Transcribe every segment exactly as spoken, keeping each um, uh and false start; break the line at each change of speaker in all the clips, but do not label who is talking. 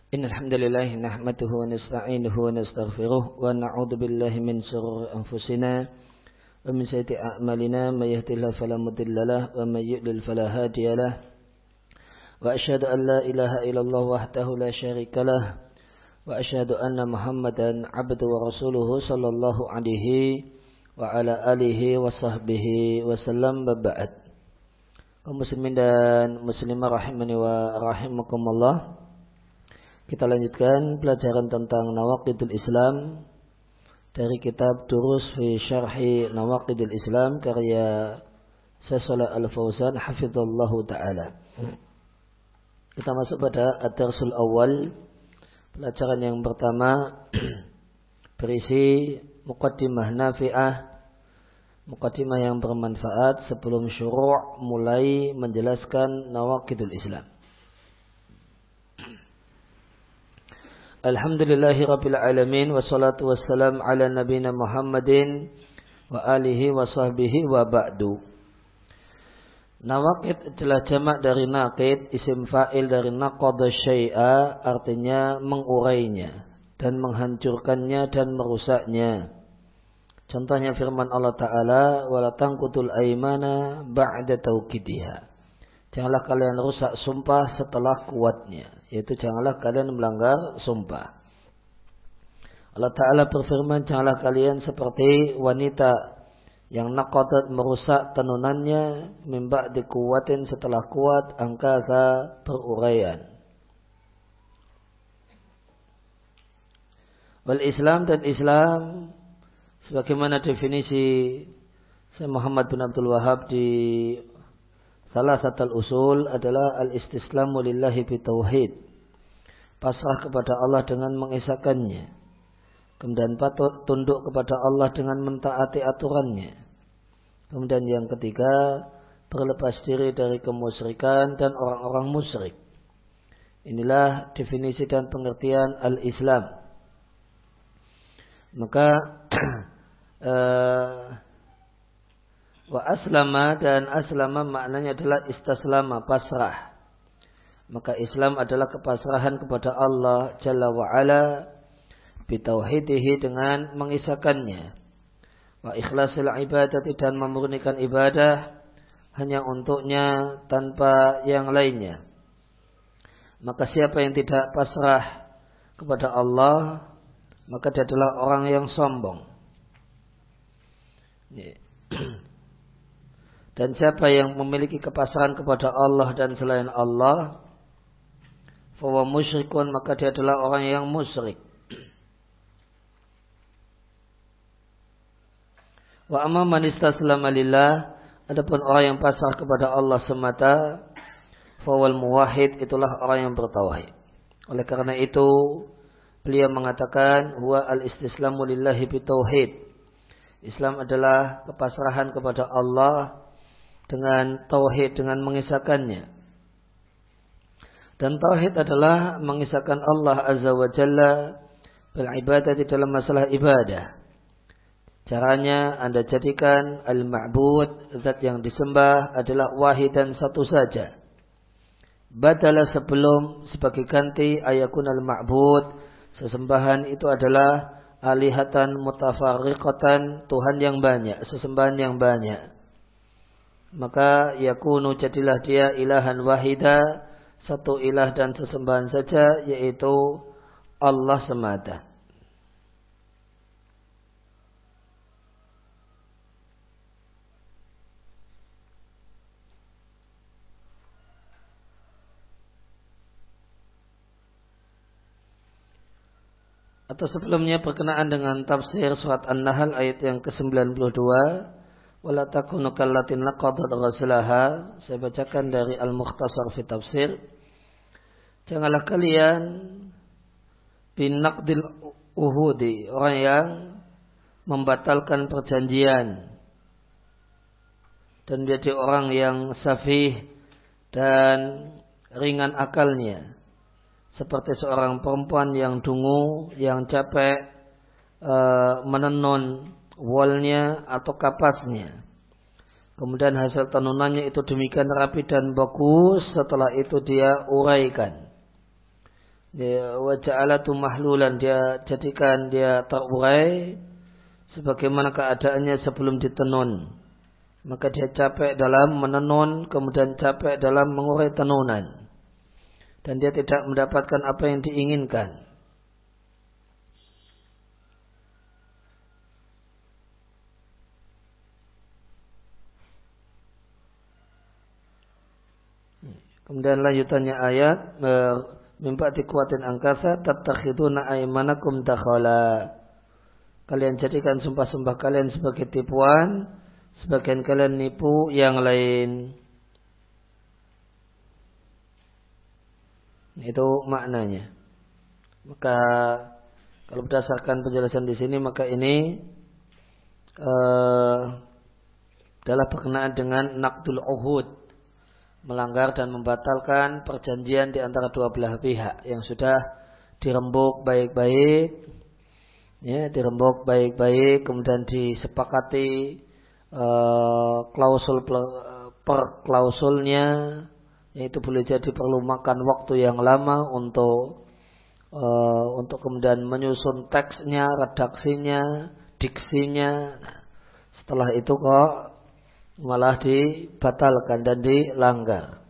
Innal hamdalillah nahmaduhu wa nasta'inuhu wa nastaghfiruh wa na'udzu billahi min shururi anfusina wa min sayyiati a'malina may yahdihillahu fala mudilla lahu wa may yudlil fala hadiya lahu wa asyhadu an la ilaha illallah wahdahu la syarika lahu wa asyhadu anna Muhammadan 'abduhu wa rasuluhu sallallahu alaihi wa ala alihi wa sahbihi wa sallam ba'd. Kaum muslimin dan muslimah rahimani wa rahimakumullah. Kita lanjutkan pelajaran tentang Nawaqidul Islam dari kitab Durus fi Syarhi Nawaqidul Islam karya Syekh Shalih Al Fauzan hafizallahu taala. Kita masuk pada ad-darsul awal, pelajaran yang pertama berisi muqaddimah nafi'ah, muqaddimah yang bermanfaat sebelum syuru' mulai menjelaskan Nawaqidul Islam. Alhamdulillahi Rabbil Alamin wassalatu wassalam ala nabina Muhammadin wa alihi wa sahbihi wa ba'du. Nawaqid adalah jamak dari naqid, isim fa'il dari naqada syai'a, artinya mengurainya dan menghancurkannya dan merusaknya. Contohnya firman Allah Ta'ala, wala tanqudul aymana ba'da tauqidiha. Janganlah kalian rusak sumpah setelah kuatnya, yaitu janganlah kalian melanggar sumpah. Allah Ta'ala berfirman, janganlah kalian seperti wanita yang naqadat merusak tenunannya min ba'di quwwatin setelah kuat angkasa beruraian. Wal Islam dan Islam sebagaimana definisi Syekh Muhammad bin Abdul Wahhab di salah satu usul adalah al-istislamu lillahi bitauhid, pasrah kepada Allah dengan mengesahkannya, kemudian patut tunduk kepada Allah dengan mentaati aturannya, kemudian yang ketiga berlepas diri dari kemusyrikan dan orang-orang musyrik. Inilah definisi dan pengertian al-Islam. Maka uh, wa aslama, dan aslama maknanya adalah istaslama, pasrah. Maka Islam adalah kepasrahan kepada Allah Jalla wa Ala bitauhidihi, dengan mengisahkannya, wa ikhlasil ibadati, dan memurnikan ibadah hanya untuknya tanpa yang lainnya. Maka siapa yang tidak pasrah kepada Allah, maka dia adalah orang yang sombong. Dan siapa yang memiliki kepasrahan kepada Allah dan selain Allah, fahuwa musyrikun, maka dia adalah orang yang musyrik. Wa amma man istaslama lillah, adapun orang yang pasrah kepada Allah semata, fahuwal muwahhid, itulah orang yang bertauhid. Oleh karena itu beliau mengatakan huwa al-istislamu lillahi bitauhid. Islam adalah kepasrahan kepada Allah dengan tauhid, dengan mengisahkannya. Dan tauhid adalah mengisahkan Allah Azza wa Jalla bil ibadah, di dalam masalah ibadah. Caranya Anda jadikan al-ma'bud, zat yang disembah, adalah wahid dan satu saja. Badalah, sebelum sebagai ganti, ayakun al-ma'bud, sesembahan itu adalah alihatan mutafarriqatan, Tuhan yang banyak, sesembahan yang banyak. Maka yakunu, jadilah dia ilahan wahida, satu ilah dan sesembahan saja, yaitu Allah semata. Atau sebelumnya berkenaan dengan tafsir surat An-Nahl ayat yang ke sembilan puluh dua, wala takunu kallatin naqadat ghazlaha, saya bacakan dari Al-Mukhtasar fi Tafsir. Janganlah kalian binaqdil uhudi, orang yang membatalkan perjanjian dan menjadi orang yang safih dan ringan akalnya, seperti seorang perempuan yang dungu, yang capek e, menenun wolnya atau kapasnya. Kemudian hasil tenunannya itu demikian rapi dan bagus, setelah itu dia uraikan. Ya, wa ja'alatu mahlulan, dia jadikan dia terurai sebagaimana keadaannya sebelum ditenun. Maka dia capek dalam menenun, kemudian capek dalam mengurai tenunan. Dan dia tidak mendapatkan apa yang diinginkan. Kemudian lanjutannya ayat, mimpa dikuatin angkasa, tattakhiduna aymanakum dakhala. Kalian jadikan sumpah-sumpah kalian sebagai tipuan, sebagian kalian nipu yang lain. Itu maknanya. Maka kalau berdasarkan penjelasan di sini, maka ini uh, adalah berkenaan dengan naqdul uhud, melanggar dan membatalkan perjanjian di antara dua belah pihak yang sudah dirembuk baik-baik, ya, dirembuk baik-baik, kemudian disepakati uh, klausul per klausulnya, yaitu boleh jadi perlu makan waktu yang lama untuk uh, untuk kemudian menyusun teksnya, redaksinya, diksinya. Nah, setelah itu kok malah dibatalkan dan dilanggar.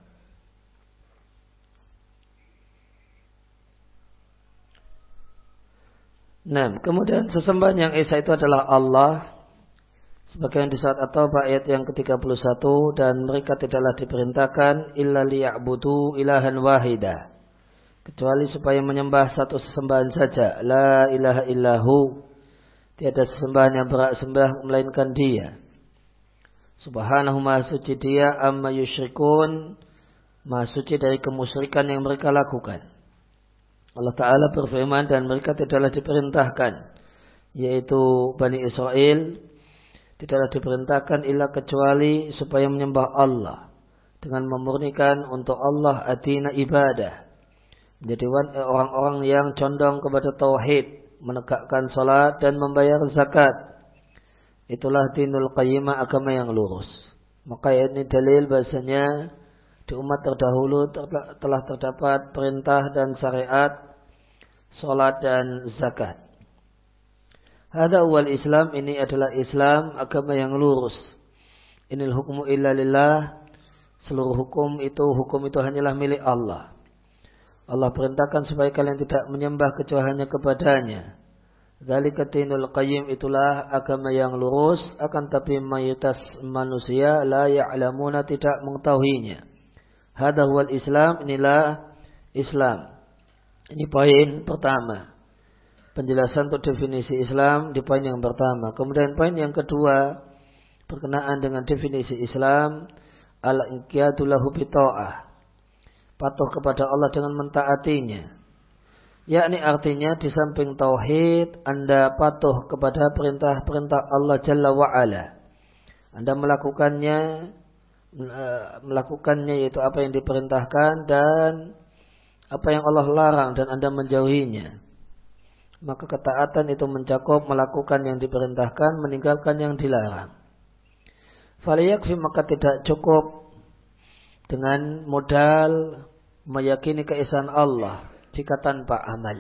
Nah, kemudian sesembahan yang esa itu adalah Allah, sebagaimana di surat At-Taubah ayat yang ke tiga puluh satu, dan mereka tidaklah diperintahkan illa liya'budu ilahan wahida, kecuali supaya menyembah satu sesembahan saja, la ilaha illahu, tiada sesembahan yang berhak sembah melainkan Dia. Subhanahu maha suci Dia, amma yusyrikun, maha suci dari kemusyrikan yang mereka lakukan. Allah Ta'ala berfirman, dan mereka tidaklah diperintahkan, yaitu Bani Israel, tidaklah diperintahkan illa kecuali supaya menyembah Allah dengan memurnikan untuk Allah adina ibadah, menjadi orang-orang yang condong kepada tauhid, menegakkan salat dan membayar zakat. Itulah dinul qayyimah, agama yang lurus. Maka ini dalil bahasanya di umat terdahulu telah terdapat perintah dan syariat salat dan zakat. Hada wal Islam, ini adalah Islam, agama yang lurus. Inil hukmu illa lillah, seluruh hukum itu hukum itu hanyalah milik Allah. Allah perintahkan supaya kalian tidak menyembah kecuali hanya kepadanya. Dzalika dinul qayyim, itulah agama yang lurus, akan tapi mayoritas manusia la ya'lamuna, tidak mengetahuinya. Hada huwal Islam, inilah Islam. Ini poin pertama. Penjelasan untuk definisi Islam di poin yang pertama. Kemudian poin yang kedua berkenaan dengan definisi Islam, al-inqiyadu lahu bi ta'ah. Patuh kepada Allah dengan mentaatinya. Yakni artinya di samping tauhid, Anda patuh kepada perintah-perintah Allah Jalla wa'ala. Anda melakukannya, melakukannya yaitu apa yang diperintahkan dan apa yang Allah larang, dan Anda menjauhinya. Maka ketaatan itu mencakup melakukan yang diperintahkan, meninggalkan yang dilarang. Faliyakfi, maka tidak cukup dengan modal meyakini keesaan Allah jika tanpa amal.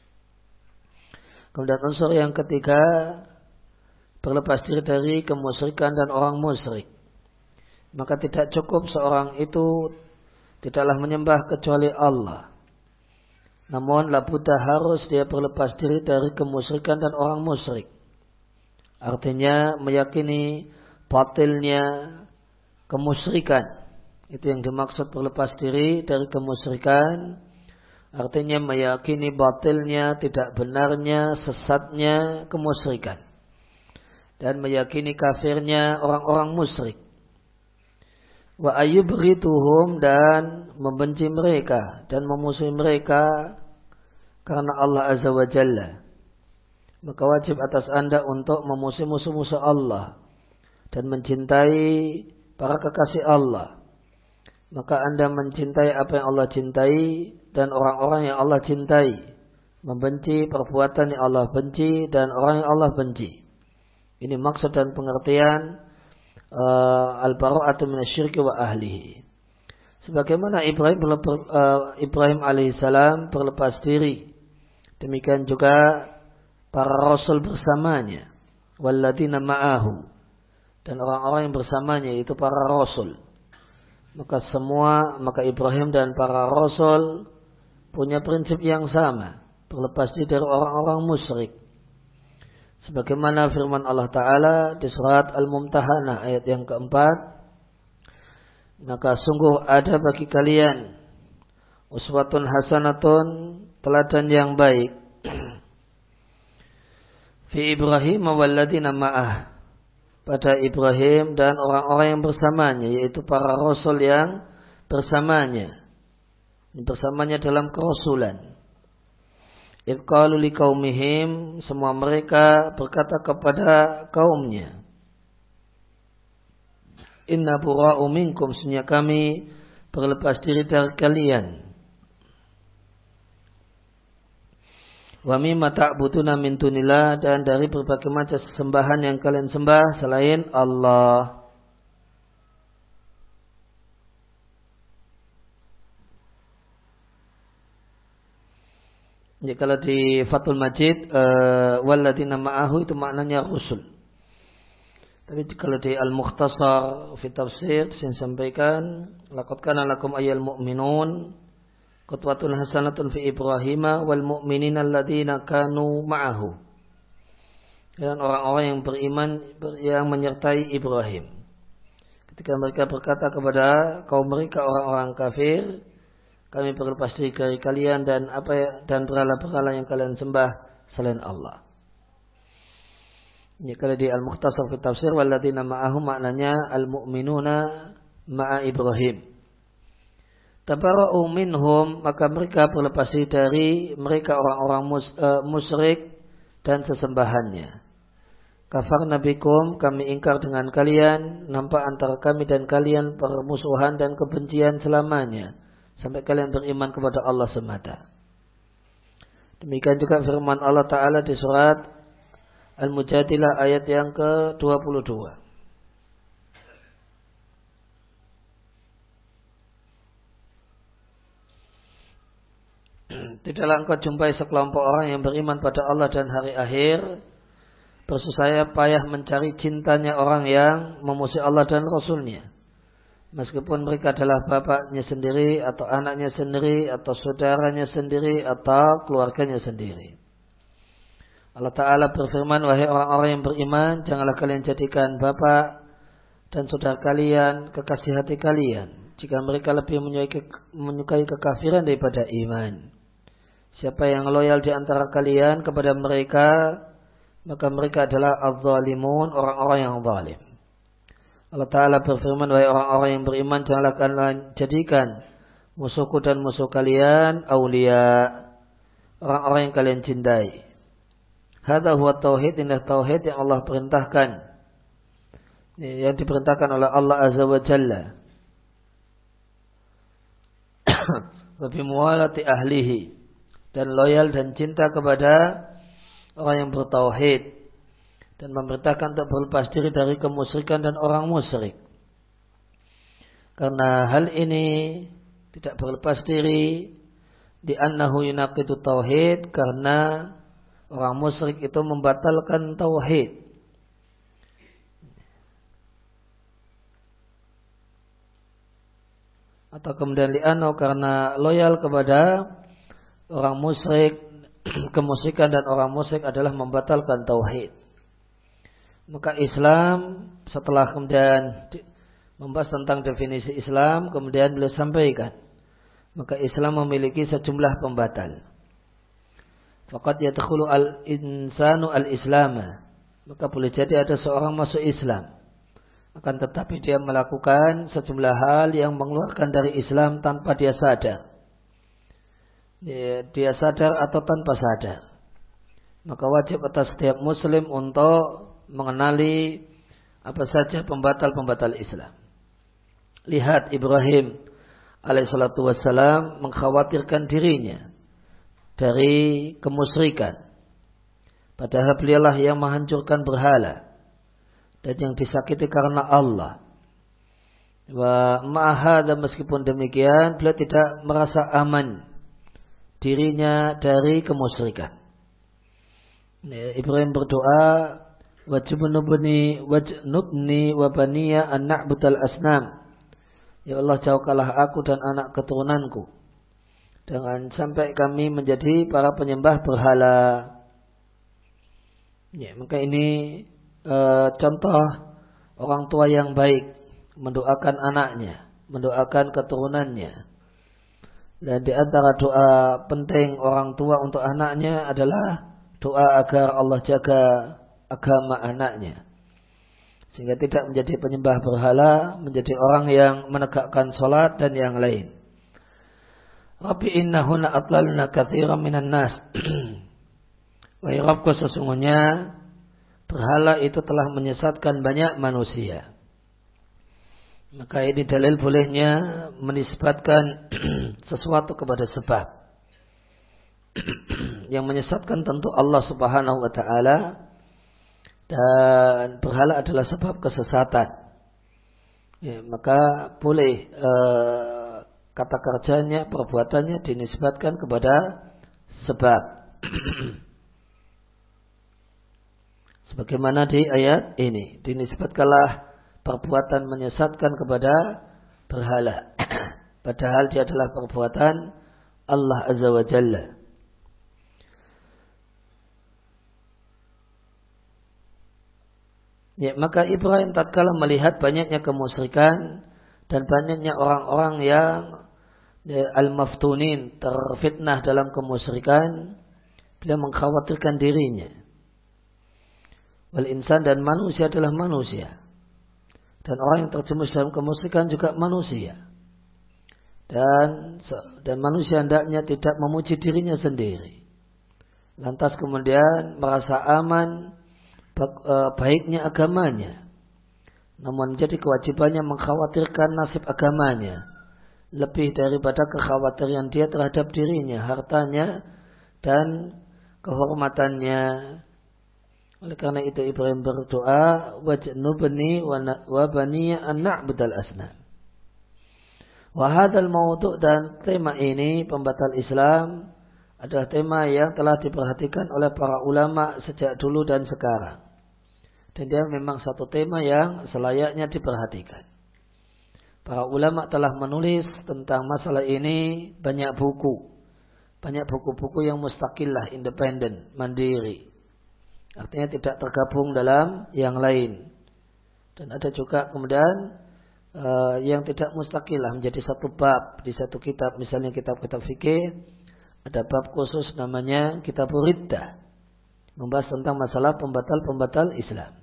Kemudian unsur yang ketiga, berlepas diri dari kemusyrikan dan orang musyrik. Maka tidak cukup seorang itu tidaklah menyembah kecuali Allah. Namun labudda, harus dia berlepas diri dari kemusyrikan dan orang musyrik. Artinya meyakini batilnya kemusyrikan. Itu yang dimaksud berlepas diri dari kemusyrikan. Artinya meyakini batilnya, tidak benarnya, sesatnya kemusyrikan. Dan meyakini kafirnya orang-orang musyrik. Wa ayyubrituhum, dan membenci mereka dan memusuhi mereka karena Allah Azza wa Jalla. Maka wajib atas Anda untuk memusuhi musuh-musuh Allah dan mencintai para kekasih Allah. Maka Anda mencintai apa yang Allah cintai dan orang-orang yang Allah cintai, membenci perbuatan yang Allah benci dan orang yang Allah benci. Ini maksud dan pengertian Uh, al-bara'atu minasyirki wa ahlihi. Sebagaimana Ibrahim uh, Ibrahim alaihissalam berlepas diri, demikian juga para rasul bersamanya, walladzina ma'ahu, dan orang-orang yang bersamanya yaitu para rasul. Maka semua, maka Ibrahim dan para rasul punya prinsip yang sama, berlepas diri dari orang-orang musyrik. Sebagaimana firman Allah Ta'ala di surat Al-Mumtahanah ayat yang keempat, maka sungguh ada bagi kalian uswatun hasanatun, teladan yang baik, fi Ibrahim walladzina ma'ah, pada Ibrahim dan orang-orang yang bersamanya, yaitu para rasul yang bersamanya, bersamanya dalam kerasulan. Idh qalu liqaumihim, semua mereka berkata kepada kaumnya, inna bura'u minkum, sesungguhnya kami berlepas diri dari kalian. Wa mimma ta'buduna min dunillah, dan dari berbagai macam sembahan yang kalian sembah selain Allah. Jadi kalau di Fathul Majid uh, walladzina ma'ahu itu maknanya rusul. Tapi kalau di Al-Mukhtasar fi tafsir saya sampaikan laqad kana lakum ayyul mu'minun qudwatun hasanatun fi Ibrahim wal mu'minina alladzina kanu ma'ahu. Dan orang-orang yang beriman yang menyertai Ibrahim. Ketika mereka berkata kepada kaum mereka orang-orang kafir, kami berlepas diri dari kalian dan apa ya, dan berhala-berhala yang kalian sembah selain Allah. Ya, kalau di Al-Mukhtasar fi tafsir walladzina ma'ahu maknanya al-mu'minuna ma'a Ibrahim. Tabara'u minhum, maka mereka berlepas diri dari mereka orang-orang mus, uh, musyrik dan sesembahannya. Kafarna bikum, kami ingkar dengan kalian, nampak antara kami dan kalian permusuhan dan kebencian selamanya, sampai kalian beriman kepada Allah semata. Demikian juga firman Allah Ta'ala di surat Al-Mujadilah ayat yang ke dua puluh dua. Tidaklah engkau jumpai sekelompok orang yang beriman pada Allah dan hari akhir bersusah payah mencari cintanya orang yang memusuhi Allah dan Rasulnya, meskipun mereka adalah bapaknya sendiri atau anaknya sendiri atau saudaranya sendiri atau keluarganya sendiri. Allah Ta'ala berfirman, wahai orang-orang yang beriman, janganlah kalian jadikan bapak dan saudara kalian kekasih hati kalian, jika mereka lebih menyukai kekafiran daripada iman. Siapa yang loyal di antara kalian kepada mereka, maka mereka adalah az-zalimun, orang-orang yang zalim. Allah Ta'ala berfirman, wahai orang-orang yang beriman, janganlah kalian jadikan musuhku dan musuh kalian awliya, orang-orang yang kalian cintai. Hadza huwa tauhid, indah tauhid yang Allah perintahkan, yang diperintahkan oleh Allah Azza wa Jalla. Wa bi muwalati ahlihi, dan loyal dan cinta kepada orang yang bertauhid, dan memerintahkan untuk berlepas diri dari kemusyrikan dan orang musyrik. Karena hal ini tidak berlepas diri di annahu yunaqidu tauhid, karena orang musyrik itu membatalkan tauhid. Atau kemudian li'annahu, karena loyal kepada orang musyrik, kemusyrikan dan orang musyrik adalah membatalkan tauhid. Maka Islam setelah kemudian membahas tentang definisi Islam, kemudian beliau sampaikan, maka Islam memiliki sejumlah pembatal. Faqad yadkhulu al-insanu al-islama, maka boleh jadi ada seorang masuk Islam, akan tetapi dia melakukan sejumlah hal yang mengeluarkan dari Islam tanpa dia sadar. Dia, dia sadar atau tanpa sadar. Maka wajib atas setiap muslim untuk mengenali apa saja pembatal-pembatal Islam. Lihat Ibrahim alaihissalatu wassalam mengkhawatirkan dirinya dari kemusyrikan, padahal beliaulah yang menghancurkan berhala dan yang disakiti karena Allah. Wa ma'ahadha, meskipun demikian beliau tidak merasa aman dirinya dari kemusyrikan. Ibrahim berdoa, wajnubni wajnubni wa baniya an na'budal asnam. Ya Allah, jauhkanlah aku dan anak keturunanku jangan sampai kami menjadi para penyembah berhala. Ya, maka ini e, contoh orang tua yang baik mendoakan anaknya, mendoakan keturunannya. Dan di antara doa penting orang tua untuk anaknya adalah doa agar Allah jaga agama anaknya, sehingga tidak menjadi penyembah berhala, menjadi orang yang menegakkan sholat dan yang lain. Rabbi innahunna atlalna katsiran minan nas. Wahai Rabbku, sesungguhnya berhala itu telah menyesatkan banyak manusia. Maka ini dalil bolehnya menisbatkan sesuatu kepada sebab. Yang menyesatkan tentu Allah Subhanahu wa taala, dan berhala adalah sebab kesesatan. Ya, maka boleh e, kata kerjanya, perbuatannya dinisbatkan kepada sebab. Sebagaimana di ayat ini, dinisbatkanlah perbuatan menyesatkan kepada berhala. Padahal dia adalah perbuatan Allah Azza wa Jalla. Ya, maka Ibrahim tatkala melihat banyaknya kemusyrikan dan banyaknya orang-orang yang ya, al-maftunin, terfitnah dalam kemusyrikan, beliau mengkhawatirkan dirinya. Wal insan, dan manusia adalah manusia. Dan orang yang terjerumus dalam kemusyrikan juga manusia. Dan dan manusia hendaknya tidak memuji dirinya sendiri. Lantas kemudian merasa aman baiknya agamanya. Namun jadi kewajibannya mengkhawatirkan nasib agamanya lebih daripada kekhawatiran dia terhadap dirinya, hartanya, dan kehormatannya. Oleh karena itu Ibrahim berdoa, wajnubni wa baniya an na'budal asnam. Wa hadzal mawdu', dan tema ini, pembatal Islam, adalah tema yang telah diperhatikan oleh para ulama sejak dulu dan sekarang. Dan dia memang satu tema yang selayaknya diperhatikan. Para ulama telah menulis tentang masalah ini banyak buku. Banyak buku-buku yang mustaqillah, independen, mandiri. Artinya tidak tergabung dalam yang lain. Dan ada juga kemudian uh, yang tidak mustaqillah, menjadi satu bab di satu kitab. Misalnya kitab-kitab fikih, ada bab khusus namanya Kitab Riddah, membahas tentang masalah pembatal-pembatal Islam.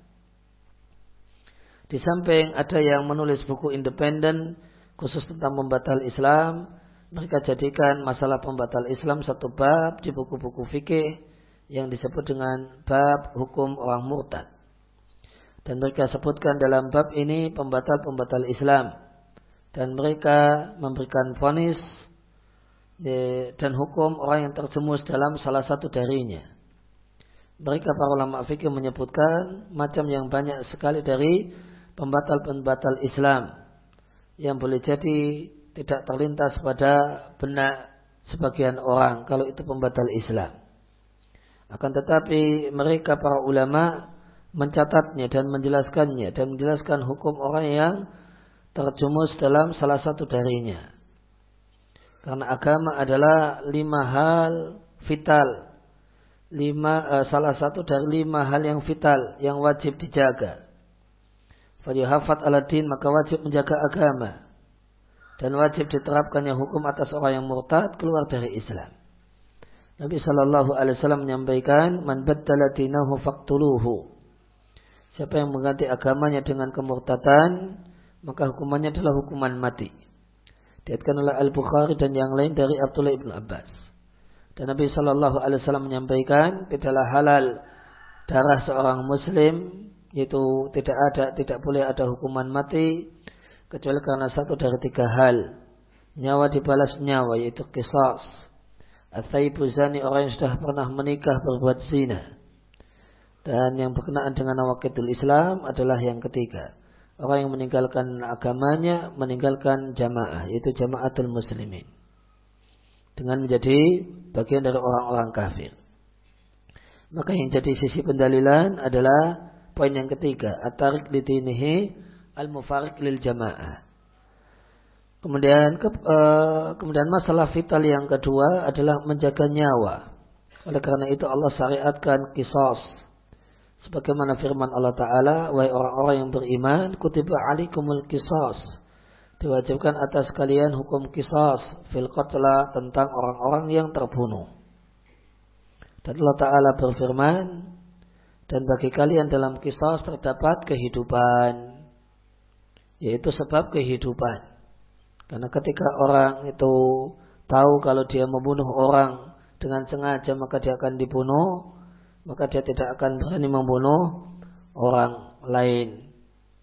Di samping ada yang menulis buku independen khusus tentang pembatal Islam, mereka jadikan masalah pembatal Islam satu bab di buku-buku fikih yang disebut dengan bab hukum orang murtad. Dan mereka sebutkan dalam bab ini pembatal-pembatal Islam. Dan mereka memberikan vonis dan hukum orang yang terjerumus dalam salah satu darinya. Mereka para ulama fikih menyebutkan macam yang banyak sekali dari pembatal-pembatal Islam yang boleh jadi tidak terlintas pada benak sebagian orang kalau itu pembatal Islam. Akan tetapi mereka para ulama mencatatnya dan menjelaskannya dan menjelaskan hukum orang yang terjerumus dalam salah satu darinya. Karena agama adalah lima hal vital, lima uh, salah satu dari lima hal yang vital yang wajib dijaga. Fayuhafat ala din, maka wajib menjaga agama dan wajib diterapkannya hukum atas orang yang murtad keluar dari Islam. Nabi Shallallahu Alaihi Wasallam menyampaikan, man baddala dinahu faqtuluhu. Siapa yang mengganti agamanya dengan kemurtadan, maka hukumannya adalah hukuman mati. Diriwayatkan oleh Al-Bukhari dan yang lain dari Abdullah ibn Abbas. Dan Nabi Shallallahu Alaihi Wasallam menyampaikan, tidaklah halal darah seorang Muslim, yaitu tidak ada, tidak boleh ada hukuman mati kecuali karena satu dari tiga hal. Nyawa dibalas nyawa, yaitu qisas. At-thayyibu zani, orang yang sudah pernah menikah berbuat zina. Dan yang berkenaan dengan nawaqidul Islam adalah yang ketiga. orang yang meninggalkan agamanya, meninggalkan jamaah, yaitu jamaatul muslimin, dengan menjadi bagian dari orang-orang kafir. Maka yang jadi sisi pendalilan adalah poin yang ketiga, at-tarik li dinihi al-mufariq lil jamaah. Kemudian ke, uh, kemudian masalah vital yang kedua adalah menjaga nyawa. Oleh karena itu Allah syariatkan qisas. Sebagaimana firman Allah Ta'ala, wahai orang-orang yang beriman, kutiba alikumul qisas. Diwajibkan atas kalian hukum qisas fil qatla, tentang orang-orang yang terbunuh. Dan Allah Ta'ala berfirman, dan bagi kalian dalam qisas terdapat kehidupan, yaitu sebab kehidupan. Karena ketika orang itu tahu kalau dia membunuh orang dengan sengaja, maka dia akan dibunuh, maka dia tidak akan berani membunuh orang lain.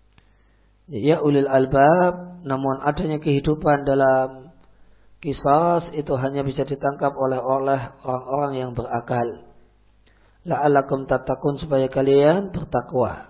Ya ulil albab, namun adanya kehidupan dalam qisas itu hanya bisa ditangkap oleh oleh orang-orang yang berakal. La'allakum tattaqun, supaya kalian bertakwa.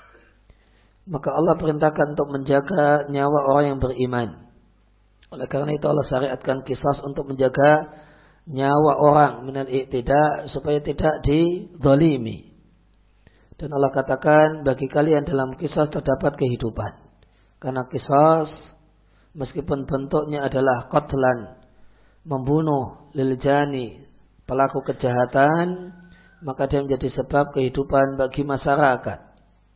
Maka Allah perintahkan untuk menjaga nyawa orang yang beriman. Oleh karena itu Allah syariatkan qisas untuk menjaga nyawa orang minal i'tida, supaya tidak dizalimi. Dan Allah katakan bagi kalian dalam qisas terdapat kehidupan. Karena qisas meskipun bentuknya adalah qatlan, membunuh, lil jani, pelaku kejahatan, maka dia menjadi sebab kehidupan bagi masyarakat.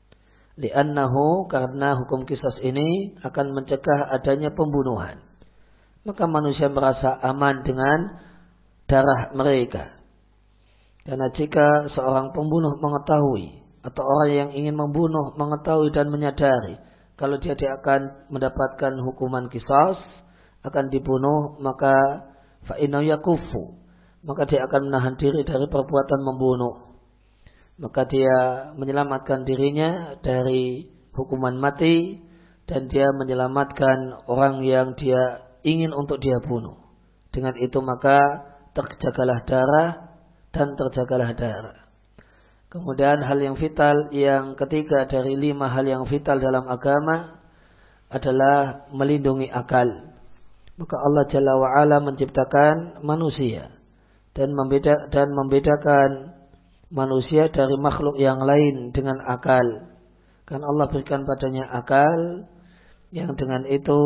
Li'annahu, karena hukum qisas ini akan mencegah adanya pembunuhan. Maka manusia merasa aman dengan darah mereka. Karena jika seorang pembunuh mengetahui, atau orang yang ingin membunuh mengetahui dan menyadari kalau dia, dia akan mendapatkan hukuman qisas, akan dibunuh, maka fa'inau yakufu, maka dia akan menahan diri dari perbuatan membunuh. Maka dia menyelamatkan dirinya dari hukuman mati, dan dia menyelamatkan orang yang dia ingin untuk dia bunuh. Dengan itu maka terjagalah darah dan terjagalah darah. Kemudian hal yang vital yang ketiga dari lima hal yang vital dalam agama adalah melindungi akal. Maka Allah Jalla wa'ala menciptakan manusia dan, membeda, dan membedakan manusia dari makhluk yang lain dengan akal. Karena Allah berikan padanya akal yang dengan itu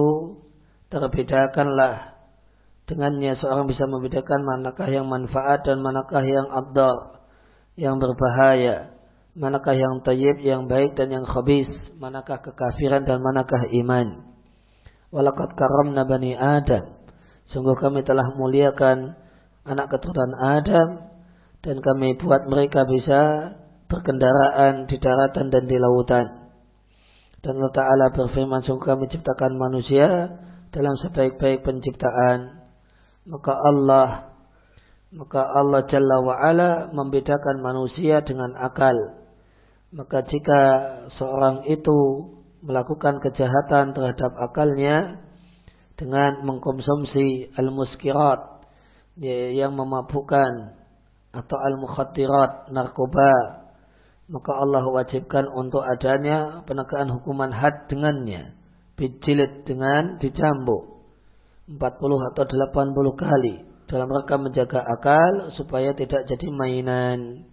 terbedakanlah, dengannya seorang bisa membedakan manakah yang manfaat dan manakah yang adhar, yang berbahaya, manakah yang thayyib, yang baik dan yang khabis, manakah kekafiran dan manakah iman. Walaqad karramna bani Adam, sungguh kami telah muliakan anak keturunan Adam, dan kami buat mereka bisa berkendaraan di daratan dan di lautan. Dan Allah Ta'ala berfirman, sungguh kami ciptakan manusia dalam sebaik-baik penciptaan. Maka Allah maka Allah Jalla wa'ala membedakan manusia dengan akal. Maka jika seorang itu melakukan kejahatan terhadap akalnya dengan mengkonsumsi al-muskirat, yang memabukkan, atau al-mukhattirat, narkoba, maka Allah wajibkan untuk adanya penegakan hukuman had dengannya, bijilid, dengan dicambuk empat puluh atau delapan puluh kali, dalam rangka menjaga akal supaya tidak jadi mainan.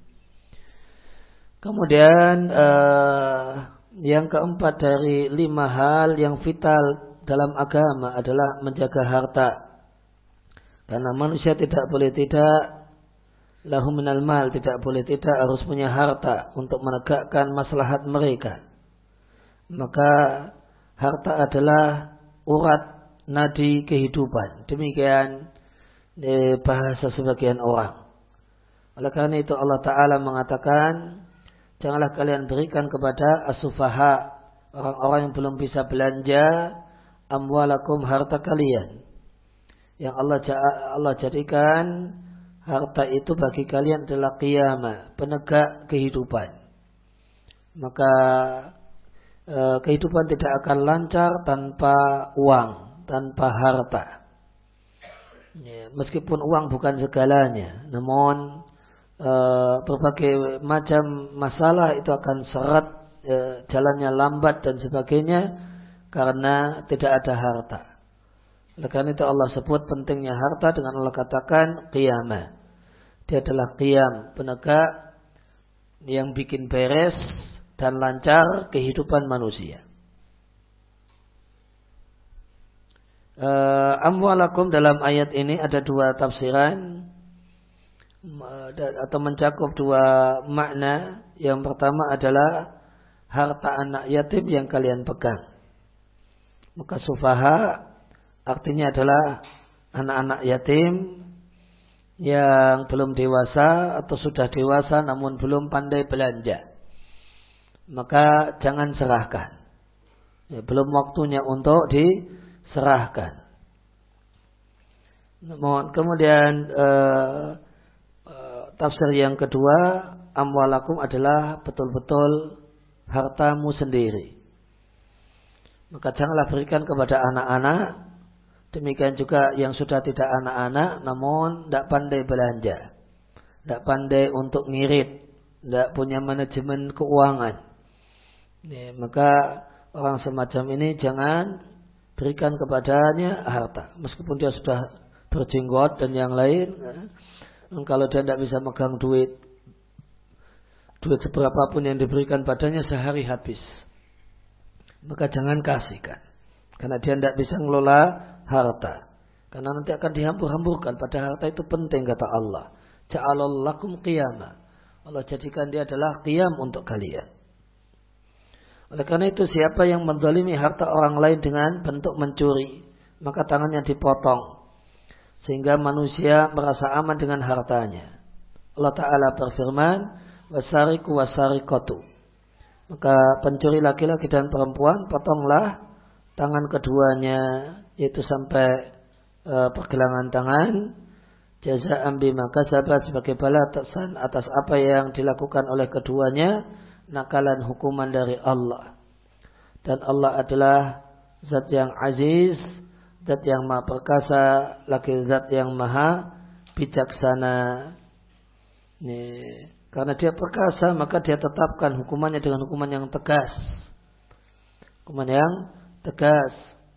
Kemudian eh, yang keempat dari lima hal yang vital dalam agama adalah menjaga harta. Karena manusia tidak boleh tidak, lahu minal mal, tidak boleh tidak harus punya harta untuk menegakkan maslahat mereka. Maka harta adalah urat nadi kehidupan. Demikian eh, bahasa sebagian orang. Oleh karena itu Allah Ta'ala mengatakan, janganlah kalian berikan kepada as-sufaha, orang-orang yang belum bisa belanja, amwalakum, harta kalian, yang Allah Allah jadikan harta itu bagi kalian adalah qiyamah, penegak kehidupan. Maka eh, kehidupan tidak akan lancar tanpa uang, tanpa harta. Ya, meskipun uang bukan segalanya, namun e, berbagai macam masalah itu akan seret e, jalannya lambat dan sebagainya karena tidak ada harta. Oleh karena itu Allah sebut pentingnya harta dengan Allah katakan qiyamah. Dia adalah qiyam, penegak yang bikin beres dan lancar kehidupan manusia. E, amwalakum dalam ayat ini ada dua tafsiran atau mencakup dua makna. Yang pertama adalah harta anak yatim yang kalian pegang. Maka sufaha artinya adalah anak-anak yatim yang belum dewasa atau sudah dewasa namun belum pandai belanja. Maka jangan serahkan. Ya, belum waktunya untuk diserahkan. Namun kemudian eh, tafsir yang kedua, amwalakum adalah betul-betul hartamu sendiri. Maka janganlah berikan kepada anak-anak. Demikian juga yang sudah tidak anak-anak namun tidak pandai belanja. Tidak pandai untuk ngirit. Tidak punya manajemen keuangan. Ya, maka orang semacam ini jangan berikan kepadanya harta. Meskipun dia sudah berjenggot dan yang lain. Kalau dia tidak bisa megang duit, duit seberapapun yang diberikan padanya sehari habis, maka jangan kasihkan. Karena dia tidak bisa mengelola harta. Karena nanti akan dihambur-hamburkan. Padahal harta itu penting kata Allah. Ja'alallakum qiyamah. Allah jadikan dia adalah qiyam untuk kalian. Oleh karena itu siapa yang menzalimi harta orang lain dengan bentuk mencuri, maka tangannya dipotong. Sehingga manusia merasa aman dengan hartanya. Allah Ta'ala berfirman, wasariku wasarikotu. Maka pencuri laki-laki dan perempuan, potonglah tangan keduanya, yaitu sampai e, pergelangan tangan. Jaza'an bima kasabat, sebagai balasan atas apa yang dilakukan oleh keduanya, nakalan hukuman dari Allah. Dan Allah adalah Zat yang aziz, Zat yang maha perkasa, lagi Zat yang maha bijaksana. Ini, karena dia perkasa, maka dia tetapkan hukumannya dengan hukuman yang tegas. Hukuman yang tegas.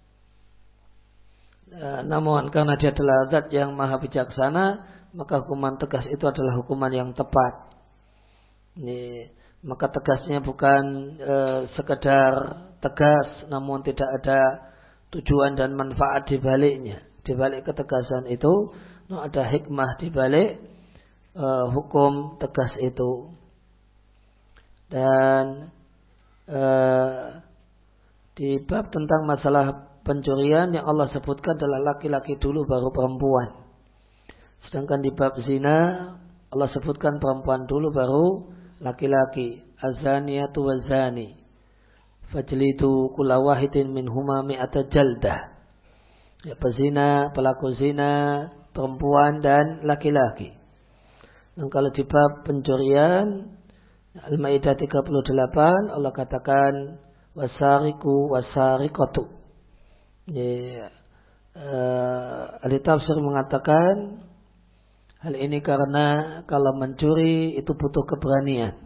E, namun karena dia adalah Zat yang maha bijaksana, maka hukuman tegas itu adalah hukuman yang tepat. Ini, maka tegasnya bukan e, sekedar tegas, namun tidak ada tujuan dan manfaat di baliknya. Di balik ketegasan itu no, ada hikmah di balik uh, hukum tegas itu. Dan uh, di bab tentang masalah pencurian yang Allah sebutkan adalah laki-laki dulu baru perempuan. Sedangkan di bab zina Allah sebutkan perempuan dulu baru laki-laki. Az-zaniyatu waz-zani fajlidu kulla wahidin minhuma mi'ata jaldah. Ya, pezina, pelaku zina, perempuan dan laki-laki. Dan kalau di bab pencurian Al-Maidah tiga puluh delapan Allah katakan wasariku wasarikatu. Ya, uh, ahli tafsir mengatakan hal ini karena kalau mencuri itu butuh keberanian.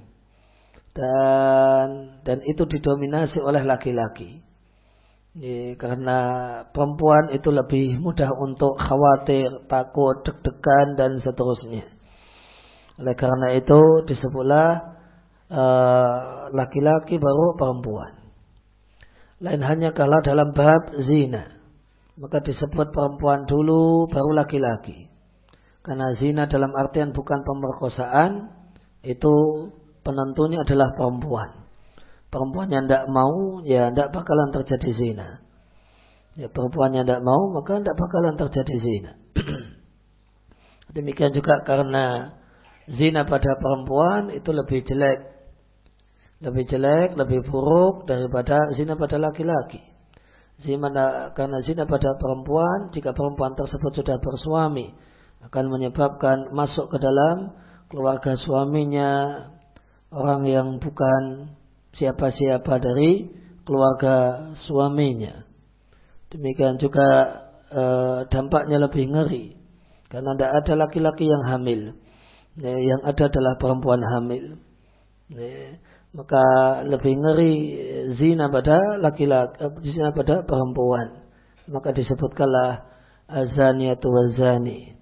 Dan dan itu didominasi oleh laki-laki. Ya, karena perempuan itu lebih mudah untuk khawatir, takut, deg-degan dan seterusnya. Oleh karena itu disebutlah uh, laki-laki baru perempuan. Lain hanya kalau dalam bab zina, maka disebut perempuan dulu baru laki-laki. Karena zina dalam artian bukan pemerkosaan, itu penentunya adalah perempuan. Perempuan yang tidak mau, ya tidak bakalan terjadi zina. Ya, perempuan yang tidak mau, maka tidak bakalan terjadi zina. Demikian juga karena zina pada perempuan itu lebih jelek. Lebih jelek, lebih buruk daripada zina pada laki-laki. Zina, karena zina pada perempuan, jika perempuan tersebut sudah bersuami, akan menyebabkan masuk ke dalam keluarga suaminya orang yang bukan siapa-siapa dari keluarga suaminya. Demikian juga e, dampaknya lebih ngeri. Karena tidak ada laki-laki yang hamil. Ya, yang ada adalah perempuan hamil. Ya, Maka lebih ngeri zina pada laki-laki, zina pada perempuan. Maka disebutkanlah azaniyatu wazani.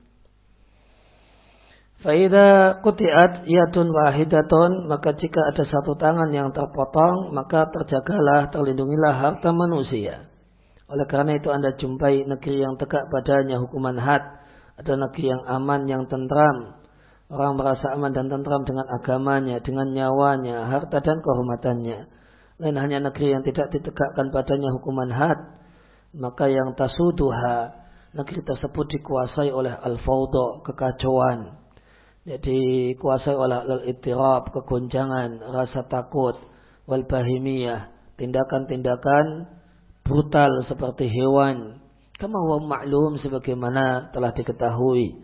Fa'idha quti'at yadun wahidatun, maka jika ada satu tangan yang terpotong, maka terjagalah, terlindungilah harta manusia. Oleh karena itu Anda jumpai negeri yang tegak padanya hukuman had, ada negeri yang aman, yang tentram. Orang merasa aman dan tentram dengan agamanya, dengan nyawanya, harta dan kehormatannya. Lain hanya negeri yang tidak ditegakkan padanya hukuman had, maka yang tasuduha, negeri tersebut dikuasai oleh al-fawda, kekacauan. Jadi kuasai oleh al-ittirab, kegonjangan, rasa takut, wal bahimiyah, tindakan-tindakan brutal seperti hewan. Kama huwa ma'lum, sebagaimana telah diketahui.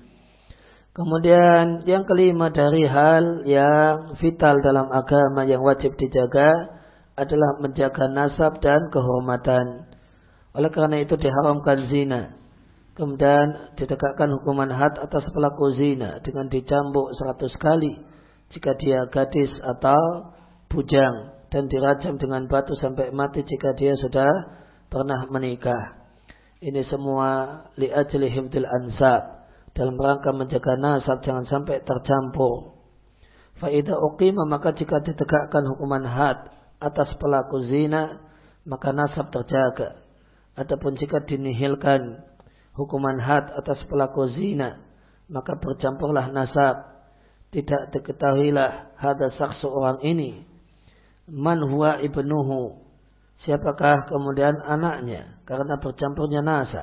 Kemudian yang kelima dari hal yang vital dalam agama yang wajib dijaga adalah menjaga nasab dan kehormatan. Oleh karena itu diharamkan zina. Kemudian ditegakkan hukuman had atas pelaku zina dengan dicambuk seratus kali jika dia gadis atau bujang, dan dirajam dengan batu sampai mati jika dia sudah pernah menikah. Ini semua li'ajli hifdzil ansab, dalam rangka menjaga nasab jangan sampai tercampur. Fa'idha uqima, maka jika ditegakkan hukuman had atas pelaku zina, maka nasab terjaga. Adapun jika dinihilkan hukuman had atas pelaku zina, maka bercampurlah nasab. Tidak diketahuilah hada saksu orang ini, man huwa ibnuhu, siapakah kemudian anaknya, karena bercampurnya nasab.